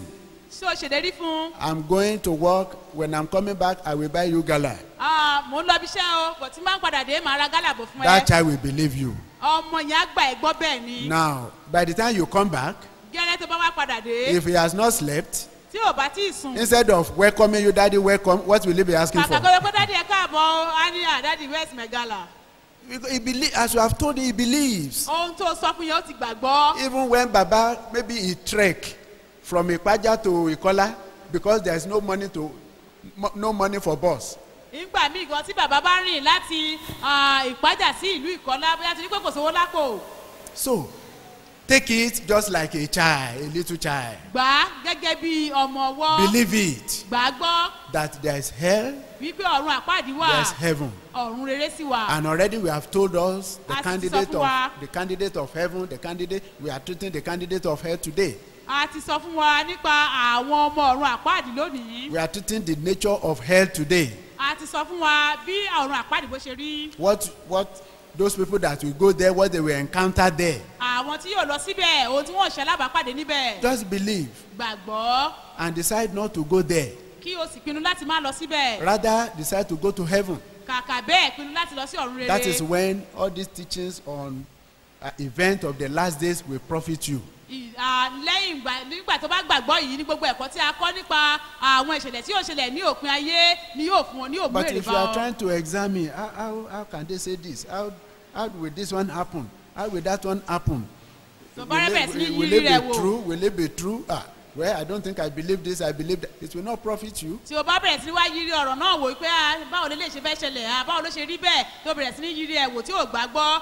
ṣé o ṣèlérí fún un. I'm going to work. When I'm coming back, I will buy you gala. Ah, mò ń lọ bí iṣẹ́ o bọ̀ tí máa ń padà dé màá ra gálà bò fún ẹ. That child will believe you. ọmọ yẹn á gbà ẹ́ gbọ́ bẹ́ẹ̀ ni. Now, by the time you come back, gẹ́lẹ́ tó bá wá padà dé. if he has not slept, tí ò bá tí ì sùn. instead of welcoming you, daddy, welcome, what will he be asking kàkà for? kọ́ pé dádì ẹ káàbọ̀ o á ní à dádì where's my gala. Because he believe, as you have told him, he believes. ohun tó sọ fún yẹn ó ti gbàgbọ́. Even when Baba maybe he trek from Ipaja to Ikola because there is no money to mo- no money for bus. nígbà míì gan tí bàbá bá rìn láti ah, ìpájà sí ìlú ìkọlá bóyá torí pé kò sówó lápò. So take it just like a child, a little child. gbà á gẹ́gẹ́ bí ọmọ ọwọ́. Believe it gbà á gbọ́ that there is hell, wípé ọ̀run àpáàdì wà. there is heaven. ọ̀run rere sì wà. And already we have told us the A ti sọ candidate fún of wa. the candidate of heaven, the candidate we are treating the candidate of hell today. a ti sọ fún wa nípa àwọn ọmọ ọ̀run àpáàdì lónìí. We are treating the nature of hell today. a ti sọ fún wa bí ọ̀run àpáàdì bó ṣe rí. What what those people that will go there, what they will encounter there. àwọn tí yóò lọ síbẹ̀ ohun tí wọ́n ṣe alábàápàdé níbẹ̀. Just believe gbàgbọ́ and decide not to go there. kí o sì pinnu láti má lọ síbẹ̀. Rather decide to go to heaven. kàkà bẹ́ẹ̀ pinnu láti lọ sí ọ̀run rere. That is when all these teachings on uh, event of the last days will profit you. Ì- à, lẹ́yìn ìgbà nígbà tó bá gbàgbọ́ yìí ní gbogbo ẹ̀kọ́ tí a kọ́ nípa àwọn ìṣẹ̀lẹ̀ tí yóò ṣẹlẹ̀ ní òpin ayé ni yóò fún ọ ní òmù But èrè if bá you are ọ. trying to examine how, how, how can they say this? How, how will this one happen? How will that one happen? tó Will bá rẹ̀ bẹ̀rẹ̀ it, sí ní will, will yiri it rẹ̀ be wò. true? Will it be true? Ah, well, I don't think I believe this. I believe that. It will not profit you. tí o bá bẹ̀rẹ̀ sí ní wá yiri ọ̀rọ̀ náà wò pé ah, báwo lè lè ṣe fẹ́ ṣẹlẹ̀ ah, báwo ló ṣe rí bẹ́ẹ̀ tó bẹ̀rẹ̀ sí ní yiri ẹ̀ wò tí ò gbàgbọ́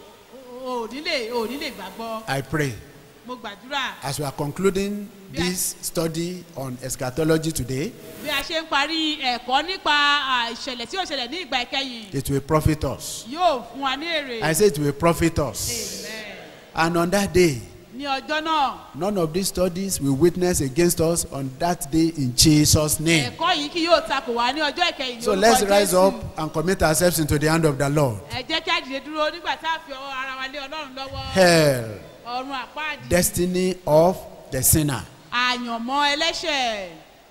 ò ní lè ò ní lè gbàgbọ́. I pray. mo gbàdúrà As we are concluding this study on eschatology today, bí a ṣe ń parí ẹ̀kọ́ nípa ah, ìṣẹ̀lẹ̀ tí yóò ṣẹlẹ̀ ní ìgbà ìkẹyìn it will profit us. yóò fún wa ní èrè. I say it will profit us. Amen. And on that day, ní ọjọ́ náà none of these studies will witness against us on that day in Jesus' name. ẹ̀kọ́ yìí kì yóò takò wá ní ọjọ́ ìkẹyìn ní So orúkọ let's rise Jésù. up and commit ourselves into the hand of the Lord. ẹ jẹ́ kí a dìde dúró nígbà tá a fi ọwọ́ ara wa lé ọlọ́run lọ́wọ́. Hell, ọ̀run àpáàdì. destiny of the sinner. àyànmọ́ ẹlẹ́ṣẹ̀.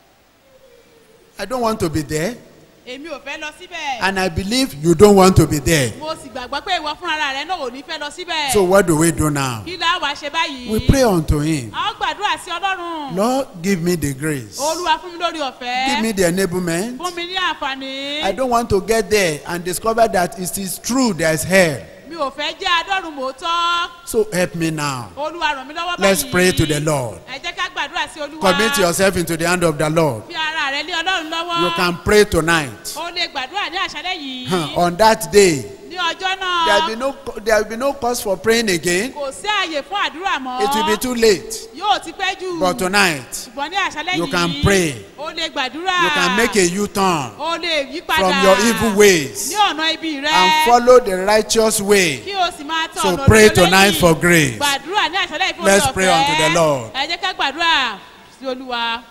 I don't want to be there, èmi ò fẹ́ lọ síbẹ̀. and I believe you don't want to be there. mo sì gbàgbọ́ pé ìwọ fúnra rẹ náà ò ní fẹ́ lọ síbẹ̀. So what do we do now? kí la wàá ṣe báyìí. We pray unto him. a ó gbàdúrà sí ọlọ́run. Lord, give me the grace. olúwa fún mi lórí ọ̀fẹ́. Give me the enablement. fún mi ní àǹfààní. I don't want to get there and discover that it is true there is hell. mi ò fẹ́ jẹ́ adọ́run mòótọ́. So help me now. olúwa ràn mí lọ́wọ́ báyìí. Let's pray to the Lord. ẹ jẹ́ ká gbàdúrà sí olúwa. Commit yourself into the hand of the Lord. fi ara rẹ lé ọlọ́run lọ́wọ́. You can pray tonight. o lè gbàdúrà ní àṣálẹ́ yìí. Huh, on that day, ní ọjọ́ náà. there will be no there will be no cause for praying again. kò sí àyè fún àdúrà mọ́. It will be too late. yóò ti pẹ́ jù. But tonight, ṣùgbọ́n ní àṣálẹ́ yìí. you can pray. o lè gbàdúrà. You can make a U-turn o lè yí padà. from your evil ways ní ọ̀nà ibi rẹ. and follow the righteous way. kí o sì máa tọ̀ So ọ̀nà pray òdodo tonight lẹ́yìn. for grace. gbàdúrà ní àṣálẹ́ ìfowópamọ́. Let's pray unto the Lord. ẹ jẹ́ ká gbàdúrà sí olúwa.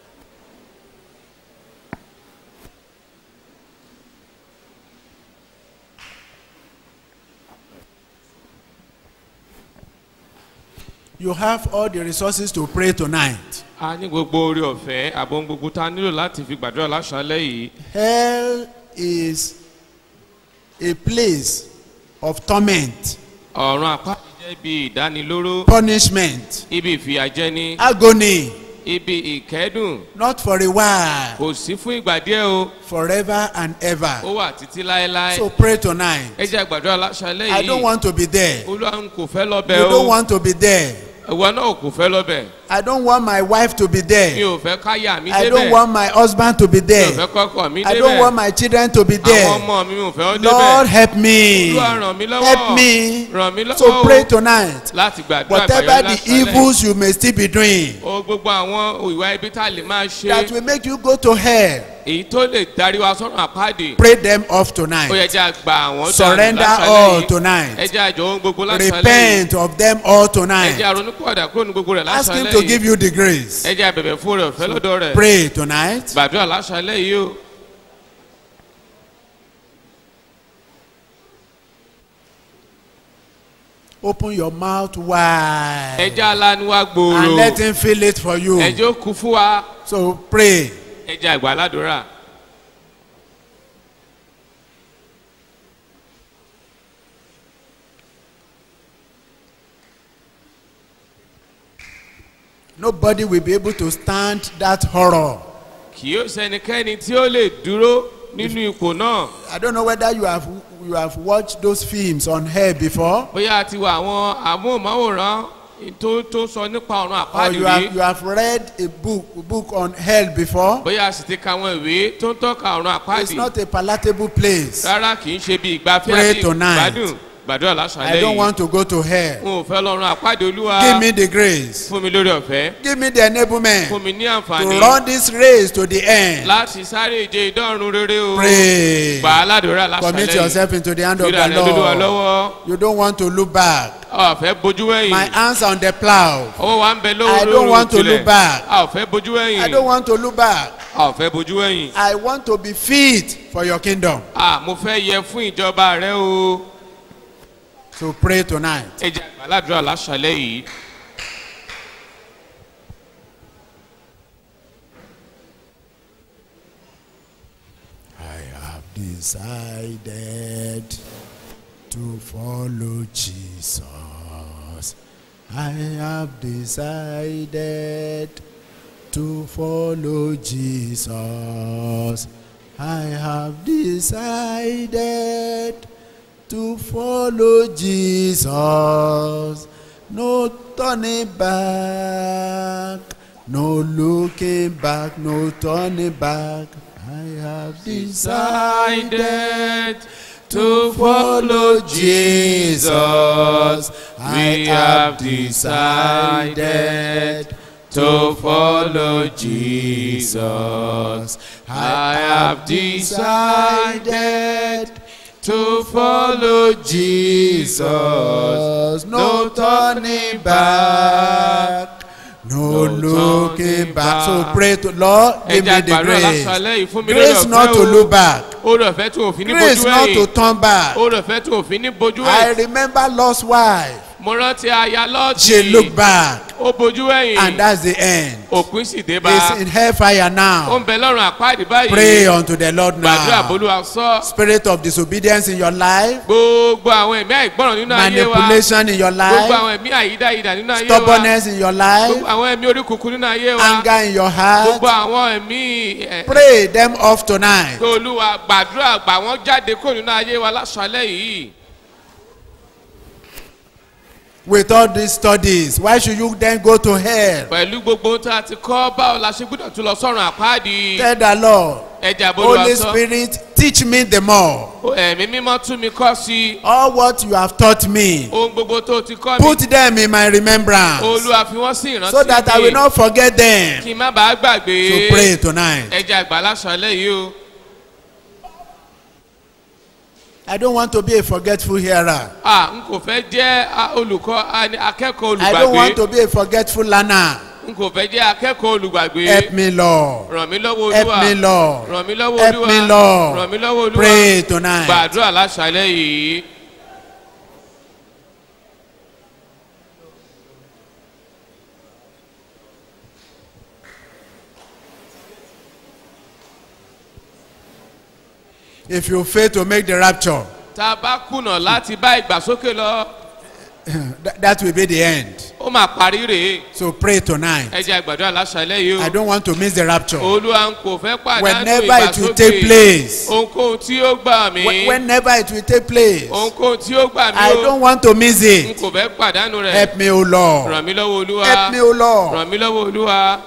You have all the resources to pray tonight. a ní gbogbo orí ọ̀fẹ́ àbọ̀n gbogbo tá a nílò láti fi gbàdúrà láṣálẹ́ yìí. Hell is a place of torment, ọ̀run àpáàdì jẹ́ ibi ìdánilóró, punishment, ibi ìfìyàjẹni, agony, ibi ìkẹ́dùn. not for a while, kò sí fún ìgbà díẹ̀ o, forever and ever. ó wà títí láéláé. So pray tonight. ẹ jẹ́ gbàdúrà láṣálẹ́ I don't yìí. want to be there. olúwa ń kò fẹ́ lọ́bẹ̀ You o. don't want to be there. ìwọ náà kò fẹ́ lọ́bẹ̀. I don't want my wife to be mi there. ò fẹ́ káyà mi I don't débẹ̀. want my husband to be mi ò there. fẹ́ kọ́kọ́ mi I don't want débẹ̀. my children to be àwọn there. ọmọ mi ò fẹ́ ó Lord, débẹ̀. help me. olúwa ràn mí lọ́wọ́. Help me. ràn mí lọ́wọ́ So o. pray tonight. láti gbàdúrà Whatever àgbáyé the láṣálẹ́. evils you may still be doing o gbogbo àwọn ìwà ibi tá a lè máa ṣe. that will make you go to hell, èyí tó lè darí wa sọ́run àpáàdì. pray them off ó yẹ tonight. jẹ́ àgbà àwọn Surrender láṣálẹ́ all yìí. tonight. ẹ jẹ́ àjọ ohun gbogbo láṣálẹ́ yìí. Repent of them all ẹ jẹ́ tonight. àrònúpọ̀dà kúrò ní gbogbo rẹ̀ Ask him láṣálẹ́ to give yìí. you the grace. ẹ jẹ́ àbẹ̀bẹ̀ fún rẹ̀ ọ̀fẹ́ lọ́dọ̀ rẹ̀. Pray tonight. gbàdúrà láṣálẹ́ yìí o. Open your mouth wide ẹja alanu wa and gbòòrò let him fill it for you. ẹjọ́ kú fún wa So pray. ẹja ìgbà ládùúrà. Nobody will be able to stand that horror. kì yóò sẹ́nikẹ́ni tí ó lè dúró nínú ipò náà. I don't know whether you have you have watched those films on air before, bóyá a ti wo àwọn amóhùnmáwòrán tó tó sọ nípa ọ̀run or àpáàdì you have rí. you have read a book a book on hell before. bóyá a sì ti ka àwọn ìwé tó ń tọ́ka ọ̀run It's àpáàdì. not a palatable place. rárá kì í ṣe bí ìgbafẹ́ Pray àti tonight. ìgbádùn gbàdúrà I lásàlẹ̀ don't yìí. want to go to hell. n ò fẹ́ lọ́run àpáàdì olúwa. Give me the grace. fún mi lórí ọ̀fẹ́. Give me the enablement fún mi ní to àǹfààní run this race to the end. láti sáré ìje ìdọ́run rere o. Pray. gbà á ládùúrà lásàlẹ̀ Commit yìí. yourself into the hand of fìdá the rẹ lóluwa Lord. lọ́wọ́. You don't want to look back. a ò fẹ́ bojú My wẹ̀yìn. hands are on the plow. ọwọ́ wa ń bẹ I lórí don't want to tilẹ̀. look back. a ò fẹ́ bojú wẹ̀yìn. I don't want to look back. a ò fẹ́ bojú wẹ̀yìn. I want to be fit for your kingdom. a mo fẹ́ yẹ fún ìjọba rẹ o. So pray tonight. ẹ jẹ́ àgbà ládùúrà lásàlẹ̀ yìí. I have decided to follow Jesus. I have decided to follow Jesus. I have decided to follow Jesus. No turning back, no looking back, no turning back. I have decided to follow Jesus. I have decided to follow Jesus. I have decided to follow Jesus. No turning back, no looking back. So pray to Lord, give me the grace. Grace not to look back. Grace not to turn back. I remember Lot's wife. mo rántí aya lọ́ọ̀tì. She looked back. ó bojú ẹ̀yìn. And that's the end. òpin sì dé bá. It's in hellfire ó now. ń bẹ lọ́rùn àpáàdì báyìí. Pray unto the Lord gbàdúrà now. bolúwa sọ. Spirit of disobedience in your life, gbogbo àwọn ẹ̀mí àìgbọràn nínú ayé wa. manipulation in your gbogbo life, àwọn ẹ̀mí àyídáyidà nínú ayé wa. stubbornness in your life, gbogbo àwọn ẹ̀mí orí kùkù nínú ayé wa. anger in your gbogbo heart. àwọn ẹ̀mí ẹ̀. Pray them off tonight. pé olúwa gbàdúrà gbà wọ́n jáde kó nínú ayé wa láṣálẹ̀ yìí. With all these studies, why should you then go to hell? pẹ̀lú gbogbo ohun tí a ti kọ́ báwo la ṣe gbọ́dọ̀ tún lọ sọ́run àpáàdì. Tell the Lord, ẹja bolúwa Holy sọ. Spirit, teach me the more. ẹ̀mí mímọ́ tún mi kọ́ sí i. All what you have taught me, ohun gbogbo tó ti kọ́ mi. put them in my remembrance olúwa fi wọ́n sí ìrántí so that I will not forget them. kí n má bàa gbàgbé. So pray tonight. ẹja àgbà láṣálẹ̀ yìí o. I don't want to be a forgetful hearer. a n kò fẹ́ jẹ́ a- olùkọ́ a- akẹ́kọ̀ọ́ I don't want olùgbàgbé. to be a forgetful learner. n kò fẹ́ jẹ́ akẹ́kọ̀ọ́ olùgbàgbé. Help me, Lord. ràn mí lọ́wọ́ Help olúwa. me, Lord. ràn mí lọ́wọ́ Help olúwa. me, Lord. ràn mí lọ́wọ́ olúwa. Pray tonight. gbàdúrà láṣálẹ̀ yìí. If you fail to make the rapture, tá a bá kùnà láti bá ìgbàsókè lọ that, that will be the end. ó máa parí rèé. So pray tonight. ẹja àgbàdúrà láṣálẹ̀ yìí o. I don't want to miss the rapture. olúwa n kò fẹ́ pàdánù Whenever it will ìgbàsókè. take place, ohunkóhun tí ó gbà mí. wh- whenever it will take place, ohunkóhun tí ó gbà mí I o. don't want to miss n it. kò fẹ́ pàdánù rẹ̀. Help me, O Lord. ràn mí lọ́wọ́ olúwa. Help me, O Lord. ràn mí lọ́wọ́ olúwa.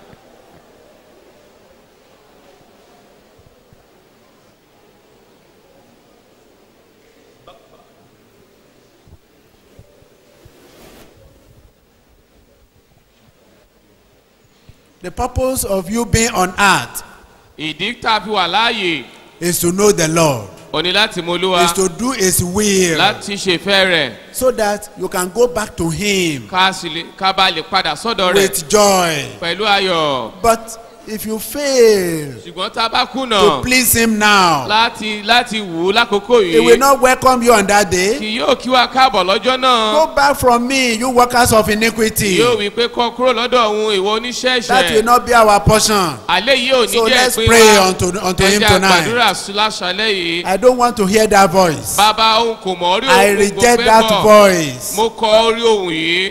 The purpose of you being on earth ìdí tá a fi wà láàyè is to know the Lord, ò ní láti mọ olúwa. is to do His will, láti ṣèfẹ́ rẹ̀ so that you can go back to Him ká sì lè ká bá lè padà sọ́dọ̀ rẹ̀ with joy. pẹ̀lú ayọ̀. But if you fail ṣùgbọ́n tá a bá kùnà to please him now, láti láti wù ú lákòókò he will yìí not welcome you on that day. kì yóò kí wa káàbọ̀ lọ́jọ́ náà Go back from me, you workers of iniquity. yóò wí pé kọ́ kúrò lọ́dọ̀ òun ìwọ oníṣẹ́ That will ẹ̀ṣẹ̀ not be our portion. alẹ́ yìí ò ní So jẹ́ let's ìpín pray wa unto, unto him ẹja tonight. gbàdúrà láṣálẹ́ yìí I don't want to hear that voice. bàbá òun kò mọ̀ orí I òun kò reject fẹ́ that bọ̀ voice. mo kọ orí òun yìí.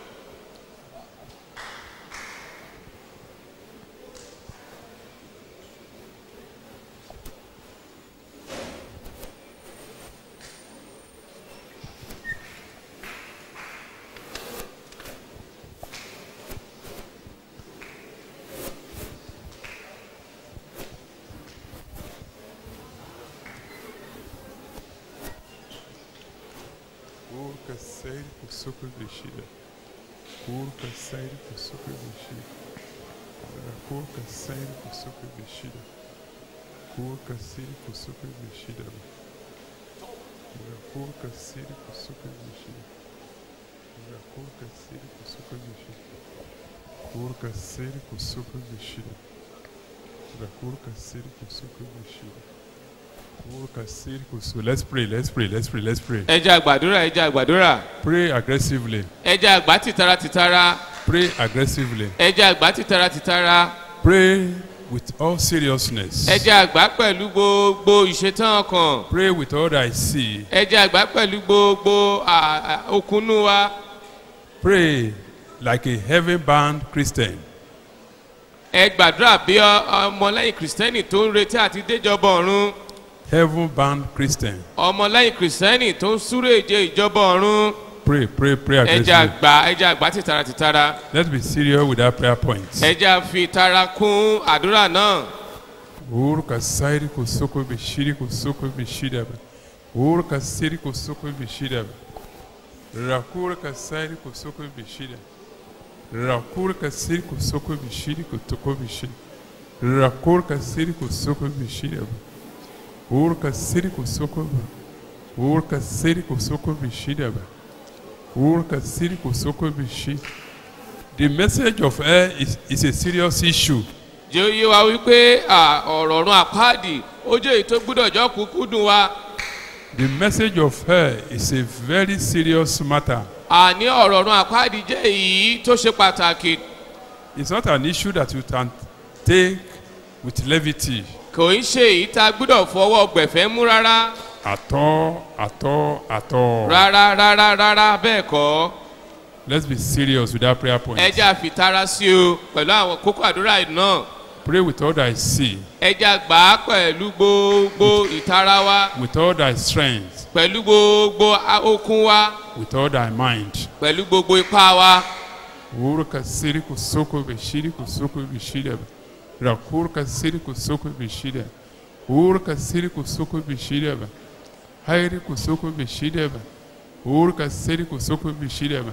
Kurka sério com suco vestida. Kurka sério com suco vestida. Kurka sério com suco vestida. Kurka sério com suco vestida. Kurka sério com suco vestida. Kurka sério com suco vestida. Kurka sério com suco vestida. Kurka sério com suco vestida. Let's pray, let's pray, let's pray, let's pray. ẹ jẹ́ àgbàdúrà ẹ jẹ́ àgbàdúrà Pray aggressively. ẹ jẹ́ àgbà tìtara tìtara Pray aggressively. ẹ jẹ́ àgbà tìtara tìtara Pray with all seriousness. ẹ jẹ́ àgbà pẹ̀lú gbogbo ìṣetán ọkàn Pray with all that I see. ẹ jẹ́ àgbà pẹ̀lú gbogbo à- à- okùnú wa Pray like a heaven-bound Christian. ẹ gbàdúrà bí ọ- ọmọlẹ́yìn kìrìsìtẹ́nì tó ń retí àti déjọba ọ̀run Heaven-bound Christian. ọmọlẹ́yìn kìrìsìtẹ́nì tó ń súré ìje ìjọba ọ̀run Pray, pray, pray ẹ jẹ́ aggressively. àgbà ẹ jẹ́ àgbà tìtara tìtara Let's be serious with that prayer point. ẹ jẹ́ àfi ìtara kún àdúrà náà. Urka sairi kusoko bishiri kusoko bishida. Urka siri kusoko bishida. Rakurka sairi kusoko bishida. Rakurka siri kusoko bishiri kutoko bishida. Rakurka siri kusoko bishida. Urka siri kusoko. Urka siri kusoko bishida. Urka siri kusoko bishida. The message of air is, is a serious issue. jẹ́ oyé wa wípé à, ọ̀rọ̀ ọ̀run àpáàdì ó jẹ́ èyí tó gbúdọ̀ jọ́ kúkú dùn wa. The message of her is a very serious matter. àní ọ̀rọ̀ ọ̀run àpáàdì jẹ́ èyí tó ṣe pàtàkì. It's not an issue that you can take with levity. kò ń ṣe èyí tá a gbúdọ̀ fọwọ́ gbẹ̀fẹ́ mú rárá. At all, at all, at all. rárá rárá rárá bẹ́ẹ̀ kọ́. Let's be serious with that prayer point. ẹ jẹ́ àfitara sí o pẹ̀lú àwọn kókó àdúrà yìí náà. Pray with all thy see, ẹ jẹ́ àgbà á pẹ̀lú gbogbo ìtara wa with all thy strength, pẹ̀lú gbogbo a- okun wa with all thy mind. pẹ̀lú gbogbo ipá wa. Urka siri kusoko beshiri kusoko beshida. Rakurka siri kusoko beshida. Urka siri kusoko beshida. Hairi kusoko beshida. Urka siri kusoko beshida.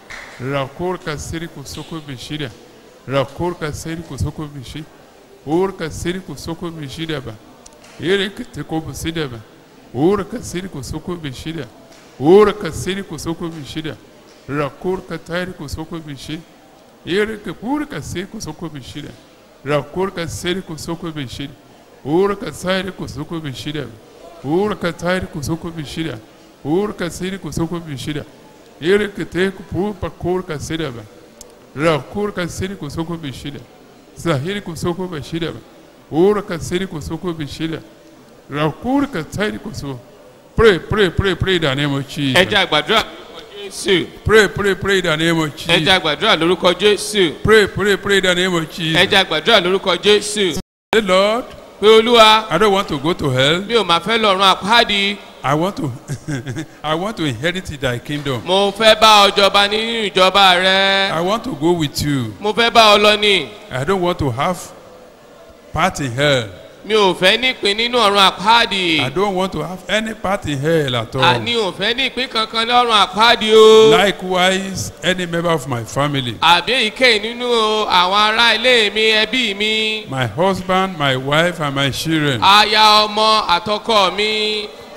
Rakurka siri kusoko beshida. Rakurka siri kusoko beshida. Urka siri kusoko beshida. Erika teko beshida. Urka siri kusoko beshida. Urka siri kusoko beshida. Rakurka tairi kusoko beshida. Erika purka siri kusoko beshida. Rakurka siri kusoko beshida. Urka tairi kusoko beshida. Urka tairi kusoko beshida. Urka siri kusoko beshida. Erika teko pupa kurka siri. Rakurka siri kusoko beshida. Zahiri kusoko beshida. Urka siri kusoko beshida. Rakurka tairi kusoko. Pray, pray, pray, pray in the name of Jesus. ẹ jẹ́ àgbàdúrà lórúkọ jésù. Pray, pray, pray in the name of ẹ jẹ́ Jesus. àgbàdúrà lórúkọ jésù. Pray, pray, pray in the name of ẹ Jesus. jẹ́ àgbàdúrà lórúkọ jésù. Say, Lord, pé olúwa I don't want to go to hell. mi ò máa fẹ́ lọ́run àpáàdì. I want to I want to inherit thy kingdom. mo fẹ́ bá ọ jọba nínú ìjọba rẹ. I want to go with you. mo fẹ́ bá ọ lọ ní. I don't want to have part in hell. mi ò fẹ́ nípìn nínú ọ̀run àpáàdì. I don't want to have any part in hell at àní all. ò fẹ́ nípìn kankan lọ́run àpáàdì o. Likewise, any member of my family, àbí èyíkéyìí nínú àwọn ará ilé mi ẹbí mi. my husband, my wife, and my children. aya ọmọ àtọkọ mi.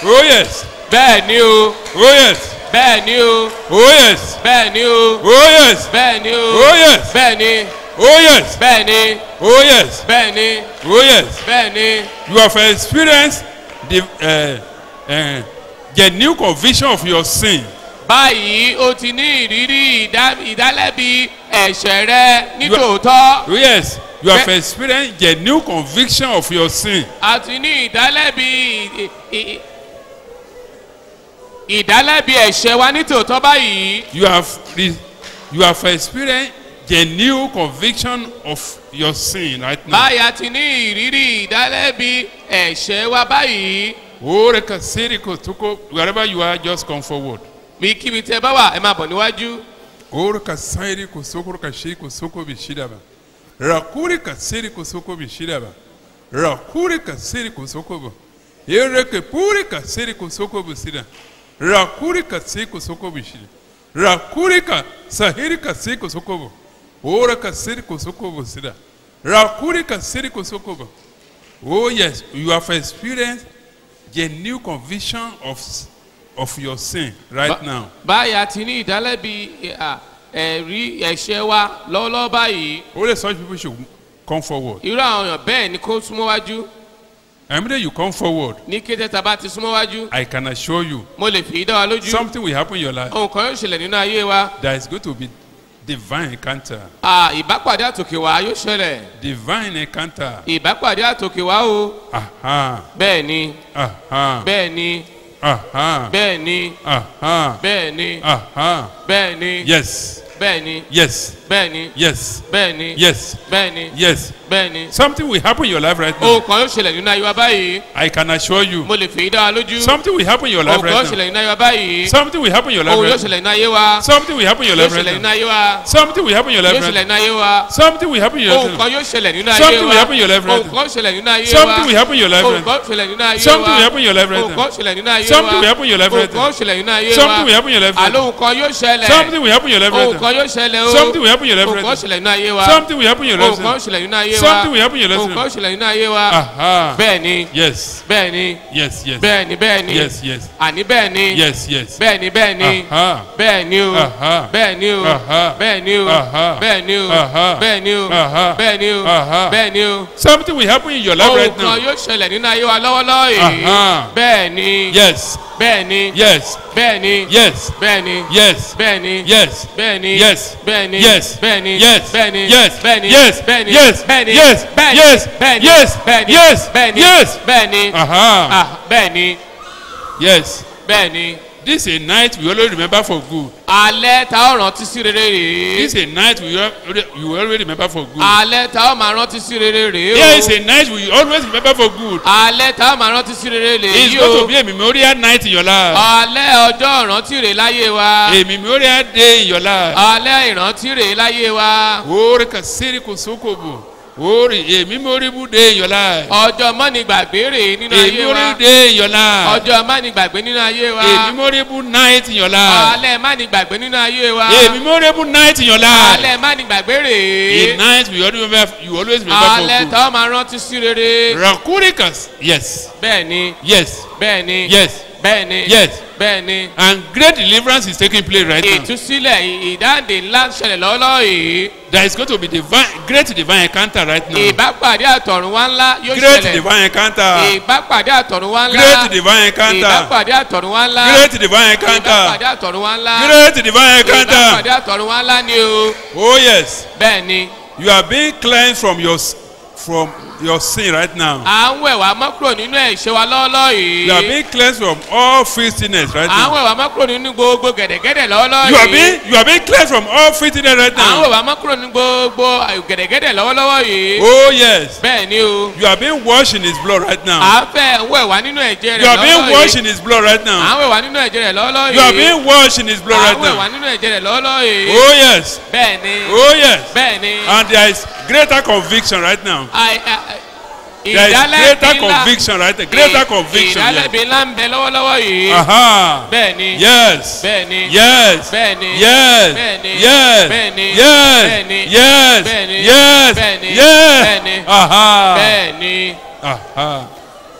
Oh yes. bẹ́ẹ̀ ni o Oh yes. bẹ́ẹ̀ ni o Oh yes. bẹ́ẹ̀ ni o Oh yes. bẹ́ẹ̀ ni o Oh yes. bẹ́ẹ̀ ni Oh yes. bẹ́ẹ̀ ni Oh yes. bẹ́ẹ̀ ni Oh yes. bẹ́ẹ̀ ni. You have experienced the uh, uh, genuine conviction of your sin. báyìí o ti ní ìrírí ìdá- ìdálẹ́bi ẹ̀ṣẹ̀ rẹ nítòótọ́. Oh yes. You have Be- experienced genuine conviction of your sin. a ti ní ìdálẹ́bi ì- ì- ìdálẹ́bi ẹ̀ṣẹ̀ wa nítòótọ́ báyìí. You have re- you have experienced genuine conviction of your sin right now. báyìí a ti ní ìrírí ìdálẹ́bi ẹ̀ṣẹ̀ wa báyìí. Oh, rekasiriko tuko wherever you are, just come forward. bí kíbi tẹ bá wà ẹ máa bọ̀ níwájú. Oh, rekasiriko soko rekashiriko soko bishidaba. Rakuri kasiriko soko bishidaba. Rakuri kasiriko soko bo. Ereke puri kasiriko soko bisida. Rakuri kasiriko soko bishida. Rakuri ka sahiri kasiriko soko bo. Oh, rekasiriko soko bisida. Rakuri kasiriko soko bo. Oh yes, you have experienced genuine conviction of of your sin right Ba- now. báyìí a ti ní ìdálẹ́bi à, ẹ̀rí ẹ̀ṣẹ̀ wa lọ́wọ́lọ́wọ́ báyìí. Only such people should come forward. irú àwọn èèyàn bẹ́ẹ̀ ni kó súnmọ́ wájú. And when you come forward, ní kété tá a bá ti súnmọ́ wájú. I can assure you, mo lè fi dá wa lójú. something will happen in your life ohun kan yóò ṣẹlẹ̀ nínú ayé wa. that is going to be divine encounter. À, ìbápàdé àtòkè wá yóò ṣẹlẹ̀. Divine encounter. ìbápàdé àtòkè wá o. Aha, bẹ́ẹ̀ ni aha, bẹ́ẹ̀ ni aha, bẹ́ẹ̀ ni aha, bẹ́ẹ̀ ni aha. bẹ́ẹ̀ ni Yes, bẹ́ẹ̀ ni yes, bẹ́ẹ̀ ni yes, bẹ́ẹ̀ ni yes, bẹ́ẹ̀ ni yes. bẹ́ẹ̀ ni. Something will happen in your life right ohun now. kan yóò ṣẹlẹ̀ nínú ayé wa báyìí. I can assure you. mo lè fi dá wa lójú. Something will happen in your life ohun kan yóò right now. ṣẹlẹ̀ nínú ayé wa báyìí. Something will happen in your life ohun yóò right now. ṣẹlẹ̀ nínú ayé wa. Something will happen in your yóò life ṣẹlẹ̀ right nínú now. ayé wa. Something will happen in your life yóò right ṣẹlẹ̀ now. nínú ayé wa. Something will happen in your ohun life. kan yóò ṣẹlẹ̀ nínú ayé wa. Something will happen in your life right ohun now. kan ṣẹlẹ̀ nínú ayé wa. Something will happen in your life ohun right kan now. ṣẹlẹ̀ nínú ayé wa. Something will happen in your life right ohun now. kan ṣẹlẹ̀ nínú ayé wa. Something will happen in your life right ohun kan now. ṣẹlẹ̀ nínú ayé wa. Something will happen in your life right now. àlóhun kan yóò ṣẹlẹ̀. Something will happen in your life right ohun kan now. yóò ṣẹlẹ̀ o. Something will happen in your life ohun right kan now. ṣẹlẹ̀ nínú ayé wa. Something will happen in your life ohun right kan now. ṣẹlẹ̀ nínú ayé wa. Something will happen in your life ohun right kan now. ṣẹlẹ̀ nínú ayé wa. Aha. bẹ́ẹ̀ ni Yes. bẹ́ẹ̀ ni Yes, yes. bẹ́ẹ̀ ni bẹ́ẹ̀ ni Yes, yes. àní bẹ́ẹ̀ ni Yes, yes. bẹ́ẹ̀ ni bẹ́ẹ̀ ni Aha. bẹ́ẹ̀ ni o Aha. bẹ́ẹ̀ ni o Aha. bẹ́ẹ̀ ni o Aha. bẹ́ẹ̀ ni o Aha. bẹ́ẹ̀ ni o Aha. bẹ́ẹ̀ ni o Aha. bẹ́ẹ̀ ni o. Something will happen in your life ohun right kan now. yóò ṣẹlẹ̀ nínú ayé wa lọ́wọ́lọ́wọ́ yìí. Aha. bẹ́ẹ̀ ni Yes. bẹ́ẹ̀ ni Yes. bẹ́ẹ̀ ni Yes. bẹ́ẹ̀ ni Yes. bẹ́ẹ̀ ni Yes. bẹ́ẹ̀ ni Yes. bẹ́ẹ̀ ni Yes. bẹ́ẹ̀ ni Yes. bẹ́ẹ̀ ni Yes. bẹ́ẹ̀ ni Yes. bẹ́ẹ̀ ni Yes. bẹ́ẹ̀ ni Yes. bẹ́ẹ̀ ni Yes. bẹ́ẹ̀ ni Yes. bẹ́ẹ̀ ni Yes. bẹ́ẹ̀ ni Yes. bẹ́ẹ̀ ni Aha. ah bẹ́ẹ̀ ni Yes. bẹ́ẹ̀ ni. This is a night we always remember for good. alẹ́ ta ó rántí sí rere rèé. This is a night we al- you will always remember for good. alẹ́ ta ó máa rántí sí rere rèé o. Here is a night we always remember for good. alẹ́ ta ó máa rántí sí rere rèé It's yìí going to o. be a memorial night in your life. alẹ́ ọjọ́ ìrántí rèé láyé wa. A memorial day in your life. alẹ́ ìrántí rèé láyé wa. Ori kasiri kusukobo. Ori a memorable day in your life. ọjọ́ mọ́ni gbàgbé rèé nínú A ayé wa. memorable day in your life. ọjọ́ mọ́ni gbàgbé nínú ayé wa. A memorable night in your life. alẹ́ mọ́ni gbàgbé nínú ayé wa. A memorable night in your life. alẹ́ mọ́ni gbàgbé A rèé. night we always remember, you always remember alẹ́ for good. ta ó máa rántí sí rere. Rakurikas. Yes. bẹ́ẹ̀ ni Yes. bẹ́ẹ̀ ni Yes. bẹ́ẹ̀ ni Yes. bẹ́ẹ̀ ni. And great deliverance is taking place right now. ìtúsílẹ̀ ìdáǹdè ńlá ń ṣẹlẹ̀ lọ́wọ́lọ́wọ́ yìí. There is going to be divine, great divine encounter right now. ìbápàdé àtọ̀runwá ńlá yóò Great ṣẹlẹ̀. divine encounter. ìbápàdé àtọ̀runwá ńlá. Great divine encounter. ìbápàdé àtọ̀runwá ńlá. Great divine encounter. ìbápàdé àtọ̀runwá ńlá. Great divine encounter. ìbápàdé àtọ̀runwá ńlá ni o. Oh yes. bẹ́ẹ̀ ni You are being cleansed from your s- from your sin right now. à ń wẹ̀ wá mọ́ kúrò nínú ẹ̀ṣẹ̀ wa lọ́wọ́lọ́wọ́ yìí. You are being cleansed from all filthiness right à ń now. wẹ̀ wá mọ́ kúrò nínú gbogbo gẹ̀dẹ̀gẹ̀dẹ̀ lọ́wọ́lọ́wọ́ You are yìí. being you are being cleansed from all filthiness right à ń wẹ̀ now. wá mọ́ kúrò nínú gbogbo gẹ̀dẹ̀gẹ̀dẹ̀ lọ́wọ́lọ́wọ́ yìí. Oh yes. bẹ́ẹ̀ ni o. You are being washed in his blood right now. à ń fẹ́ wẹ̀ wá nínú ẹ̀jẹ̀ rẹ̀ You are being lọ́wọ́lọ́wọ́ washed yìí. in his blood right à now. ń wẹ̀ wá nínú ẹ̀jẹ̀ rẹ̀ lọ́wọ́lọ́wọ́ yìí. You are being washed in his blood à right ń wẹ̀ wá now. nínú ẹ̀jẹ̀ rẹ̀ lọ́wọ́lọ́wọ́ yìí. Oh yes. bẹ́ẹ̀ ni Oh yes. bẹ́ẹ̀ ni. And there is greater conviction right now. Ai- ai- There is greater conviction right there. Greater conviction. Yes. ìdálẹ́bi ńlá ń bẹ lọ́wọ́lọ́wọ́ yìí. Aha. bẹ́ẹ̀ ni. Yes. bẹ́ẹ̀ ni. Yes. bẹ́ẹ̀ ni. Yes. bẹ́ẹ̀ ni. Yes. bẹ́ẹ̀ ni. Yes. bẹ́ẹ̀ ni. Yes. bẹ́ẹ̀ ni. Yes. bẹ́ẹ̀ ni. Yes. bẹ́ẹ̀ ni. Aha. bẹ́ẹ̀ ni. Aha.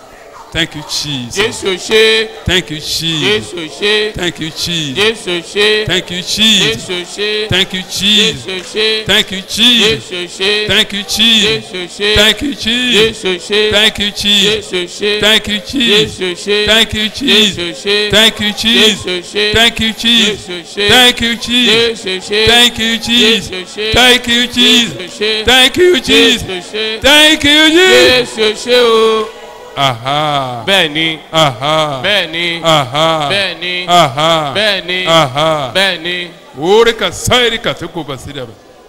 Thank you, Jesus. Jésù ṣe. Thank you, Jesus. Jésù ṣe. Thank you, Jesus. Jésù ṣe. Thank you, Jesus. Jésù ṣe. Thank you, Jesus. Jésù ṣe. Thank you, Jesus. Jésù ṣe. Thank you, Jesus. Jésù ṣe. Thank you, Jesus. Jésù ṣe. Thank you, Jesus. Jésù ṣe. Thank you, Jesus. Jésù ṣe. Thank you, Jesus. Jésù ṣe. Thank you, Jesus. Jésù ṣe. Thank you, Jesus. Jésù ṣe. Thank you, Jesus. Jésù ṣe. Thank you, Jesus. Jésù ṣe. Thank you, Jesus. Jésù ṣe. Thank you, Jesus. Jésù ṣe. Thank you, Jesus. Jésù ṣe o. Aha. Bẹ́ẹ̀ni. Aha. Bẹ́ẹ̀ni. Aha. Bẹ́ẹ̀ni. Aha. Bẹ́ẹ̀ni. Aha. Bẹ́ẹ̀ni. Orika sairika tuko basida.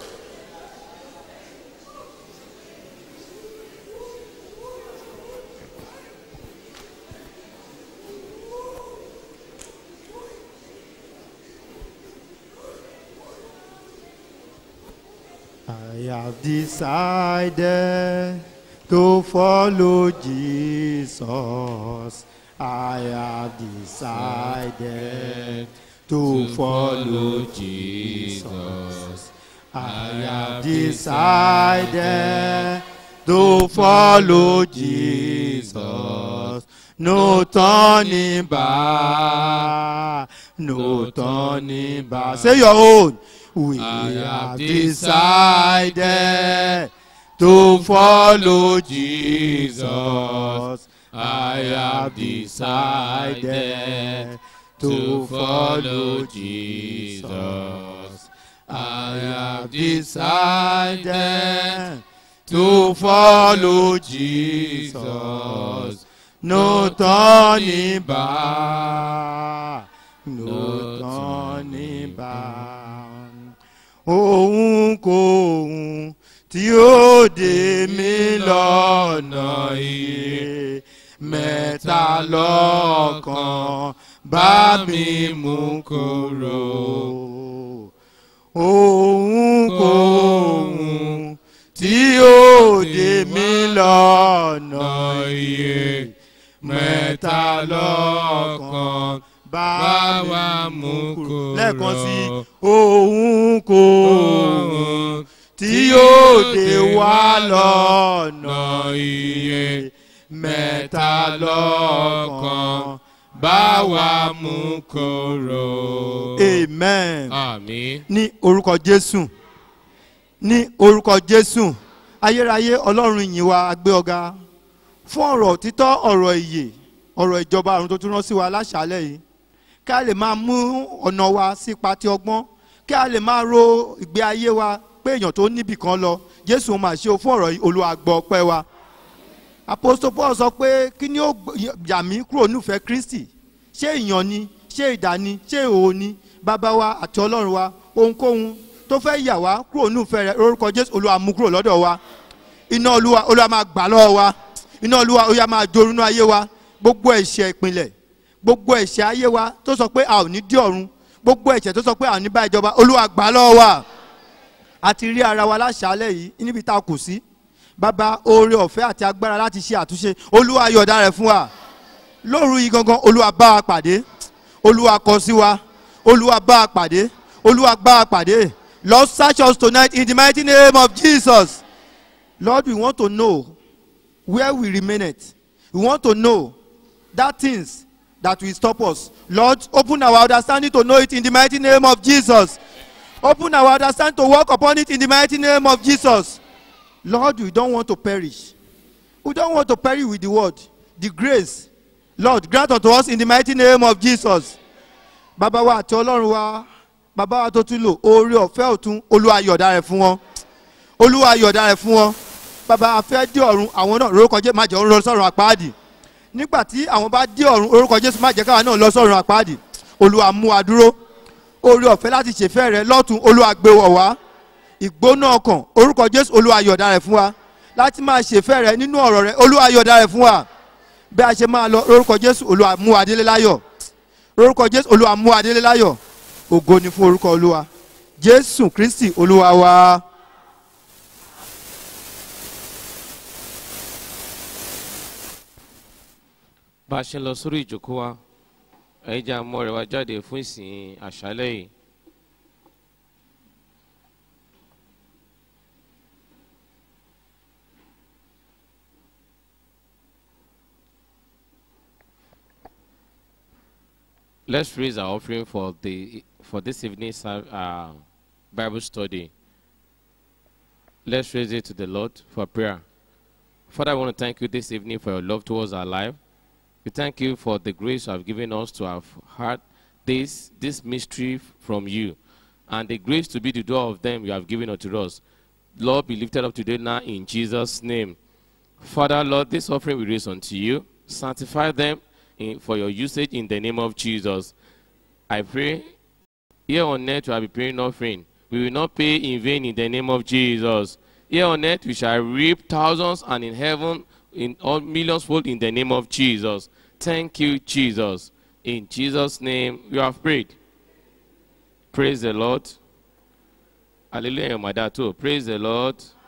I have decided to follow Jesus. I have decided to follow Jesus. I have decided to follow Jesus. No turning back, no turning back. Say your own. We have decided to follow Jesus. I have decided to follow Jesus. I have decided to follow Jesus. No turning back, no turning back. Ohunkóhun tí ó dè mí lọ́nà iye mẹ́ta lọ́kan bá mi mú kúrò. Ohunkóhun tí ó dè mí lọ́nà iye mẹ́ta lọ́kan bá wa mú kúrò. Lẹ́ẹ̀kan sí ohunkóhun tí yóò dè wá lọ́nà iye mẹ́ta lọ́kan bá wa mú kúrò. Amen. Àmín. Ní orúkọ Jésù, ní orúkọ Jésù, ayérayé Ọlọ́run ìyìn wa a gbé ọ̀gá fún ọ̀rọ̀ òtítọ́, ọ̀rọ̀ ìyè, ọ̀rọ̀ ìjọba ọ̀run tó tún rán sí wa láṣálẹ́ yìí. Kí a lè máa mú ọ̀nà wa sí ipa ti ọgbọ́n, kí a lè máa ro ìgbé ayé wa pé èèyàn tó níbì kan lọ. Jésù máa ṣe o fún ọ̀rọ̀ Olúwa gbọ́ ọpẹ́ wa. Apostle Paul sọ pé kí ni ó yà mí kúrò nífẹ̀ẹ́ Kristi? Ṣé ìyàn ni? Ṣé idà ni? Ṣé ìhòòhò ni? Bàbá wa àti Ọlọ́run wa, ohunkóhun tó fẹ́ yà wá kúrò nífẹ̀ẹ́ rẹ̀ lórúkọ Jésù, Olúwa mú kúrò lọ́dọ̀ wa. Iná Olúwa, Olúwa máa gbà lọ́wọ́ wa. Iná Olúwa, Olúwa máa jorunú ayé wa. Gbogbo ẹ̀ṣẹ̀ ìpìnlẹ̀, gbogbo ẹ̀ṣẹ̀ ayé wa tó sọ pé a ò ní dé ọ̀run, gbogbo ẹ̀ṣẹ̀ tó sọ pé a ò ní bá ìjọba, Olúwa gbà lọ́wọ́ wa. A ti rí ara wa láṣálẹ́ yìí níbi tá a kù sí. Bàbá, oore ọ̀fẹ́ àti agbára láti ṣe àtúnṣe, Olúwa yọ̀ọ̀da rẹ̀ fún wa. Lóru yìí gangan, Olúwa bá wa pàdé, Olúwa kọ sí wa, Olúwa bá wa pàdé, Olúwa bá wa pàdé. Lord, search us tonight in the mighty name of Jesus. Lord, we want to know where we remain at. We want to know that things that will stop us. Lord, open our understanding to know it in the mighty name of Jesus. Open our understanding to walk upon it in the mighty name of Jesus. Lord, we don't want to perish. We don't want to perish with the word. The grace, Lord, grant unto us in the mighty name of Jesus. Bàbá wa àti Ọlọ́run wa, bàbá wa tó tún lò, oore ọ̀fẹ́ ọ̀tun, Olúwa yọ̀ọ̀da rẹ̀ fún wọn. Olúwa yọ̀ọ̀da rẹ̀ fún wọn. Bàbá afẹ́ dé ọ̀run, àwọn náà lórúkọ Jésù má jẹ́ ó lọ sọ́run àpáàdì. Nígbà tí àwọn bá dé ọ̀run, orúkọ Jésù má jẹ́ káwa náà lọ sọ́run àpáàdì. Olúwa mú wa dúró. Oore ọ̀fẹ́ láti ṣèfẹ́ rẹ̀ lọ́tun, Olúwa gbé wọ̀ wá. Ìgbóná ọkàn, orúkọ Jésù, Olúwa yọ̀ọ̀da rẹ̀ fún wa. Láti máa ṣèfẹ́ rẹ̀ nínú ọ̀rọ̀ rẹ̀, Olúwa yọ̀ọ̀da rẹ̀ fún wa. Bí a ṣe máa lọ, orúkọ Jésù, Olúwa mú wa délé láyọ̀. Orúkọ Jésù, Olúwa mú wa délé láyọ̀. Ògo ni fún orúkọ Olúwa. Jésù Kristi Olúwa wa. Bá a ṣe lọ sórí ìjókòó wa, ẹ jẹ́ àmọ́ rẹ̀ wá jáde fún ìsìn àṣálẹ́ yìí. Let's raise our offering for the for this evening's uh, Bible study. Let's raise it to the Lord for prayer. Father, I want to thank you this evening for your love towards our life. We thank you for the grace you have given us to have heard this, this mystery from you, and the grace to be the door of them you have given unto us. Lord, be lifted up today now in Jesus' name. Father, Lord, this offering we raise unto you. Sanctify them in, for your usage in the name of Jesus. I pray, here on earth we will be paying offering. We will not pay in vain in the name of Jesus. Here on earth we shall reap thousands, and in heaven in all millions fold in the name of Jesus. Thank you, Jesus. In Jesus' name we have prayed. Praise the Lord. Hallelujah, my dad too. Praise the Lord.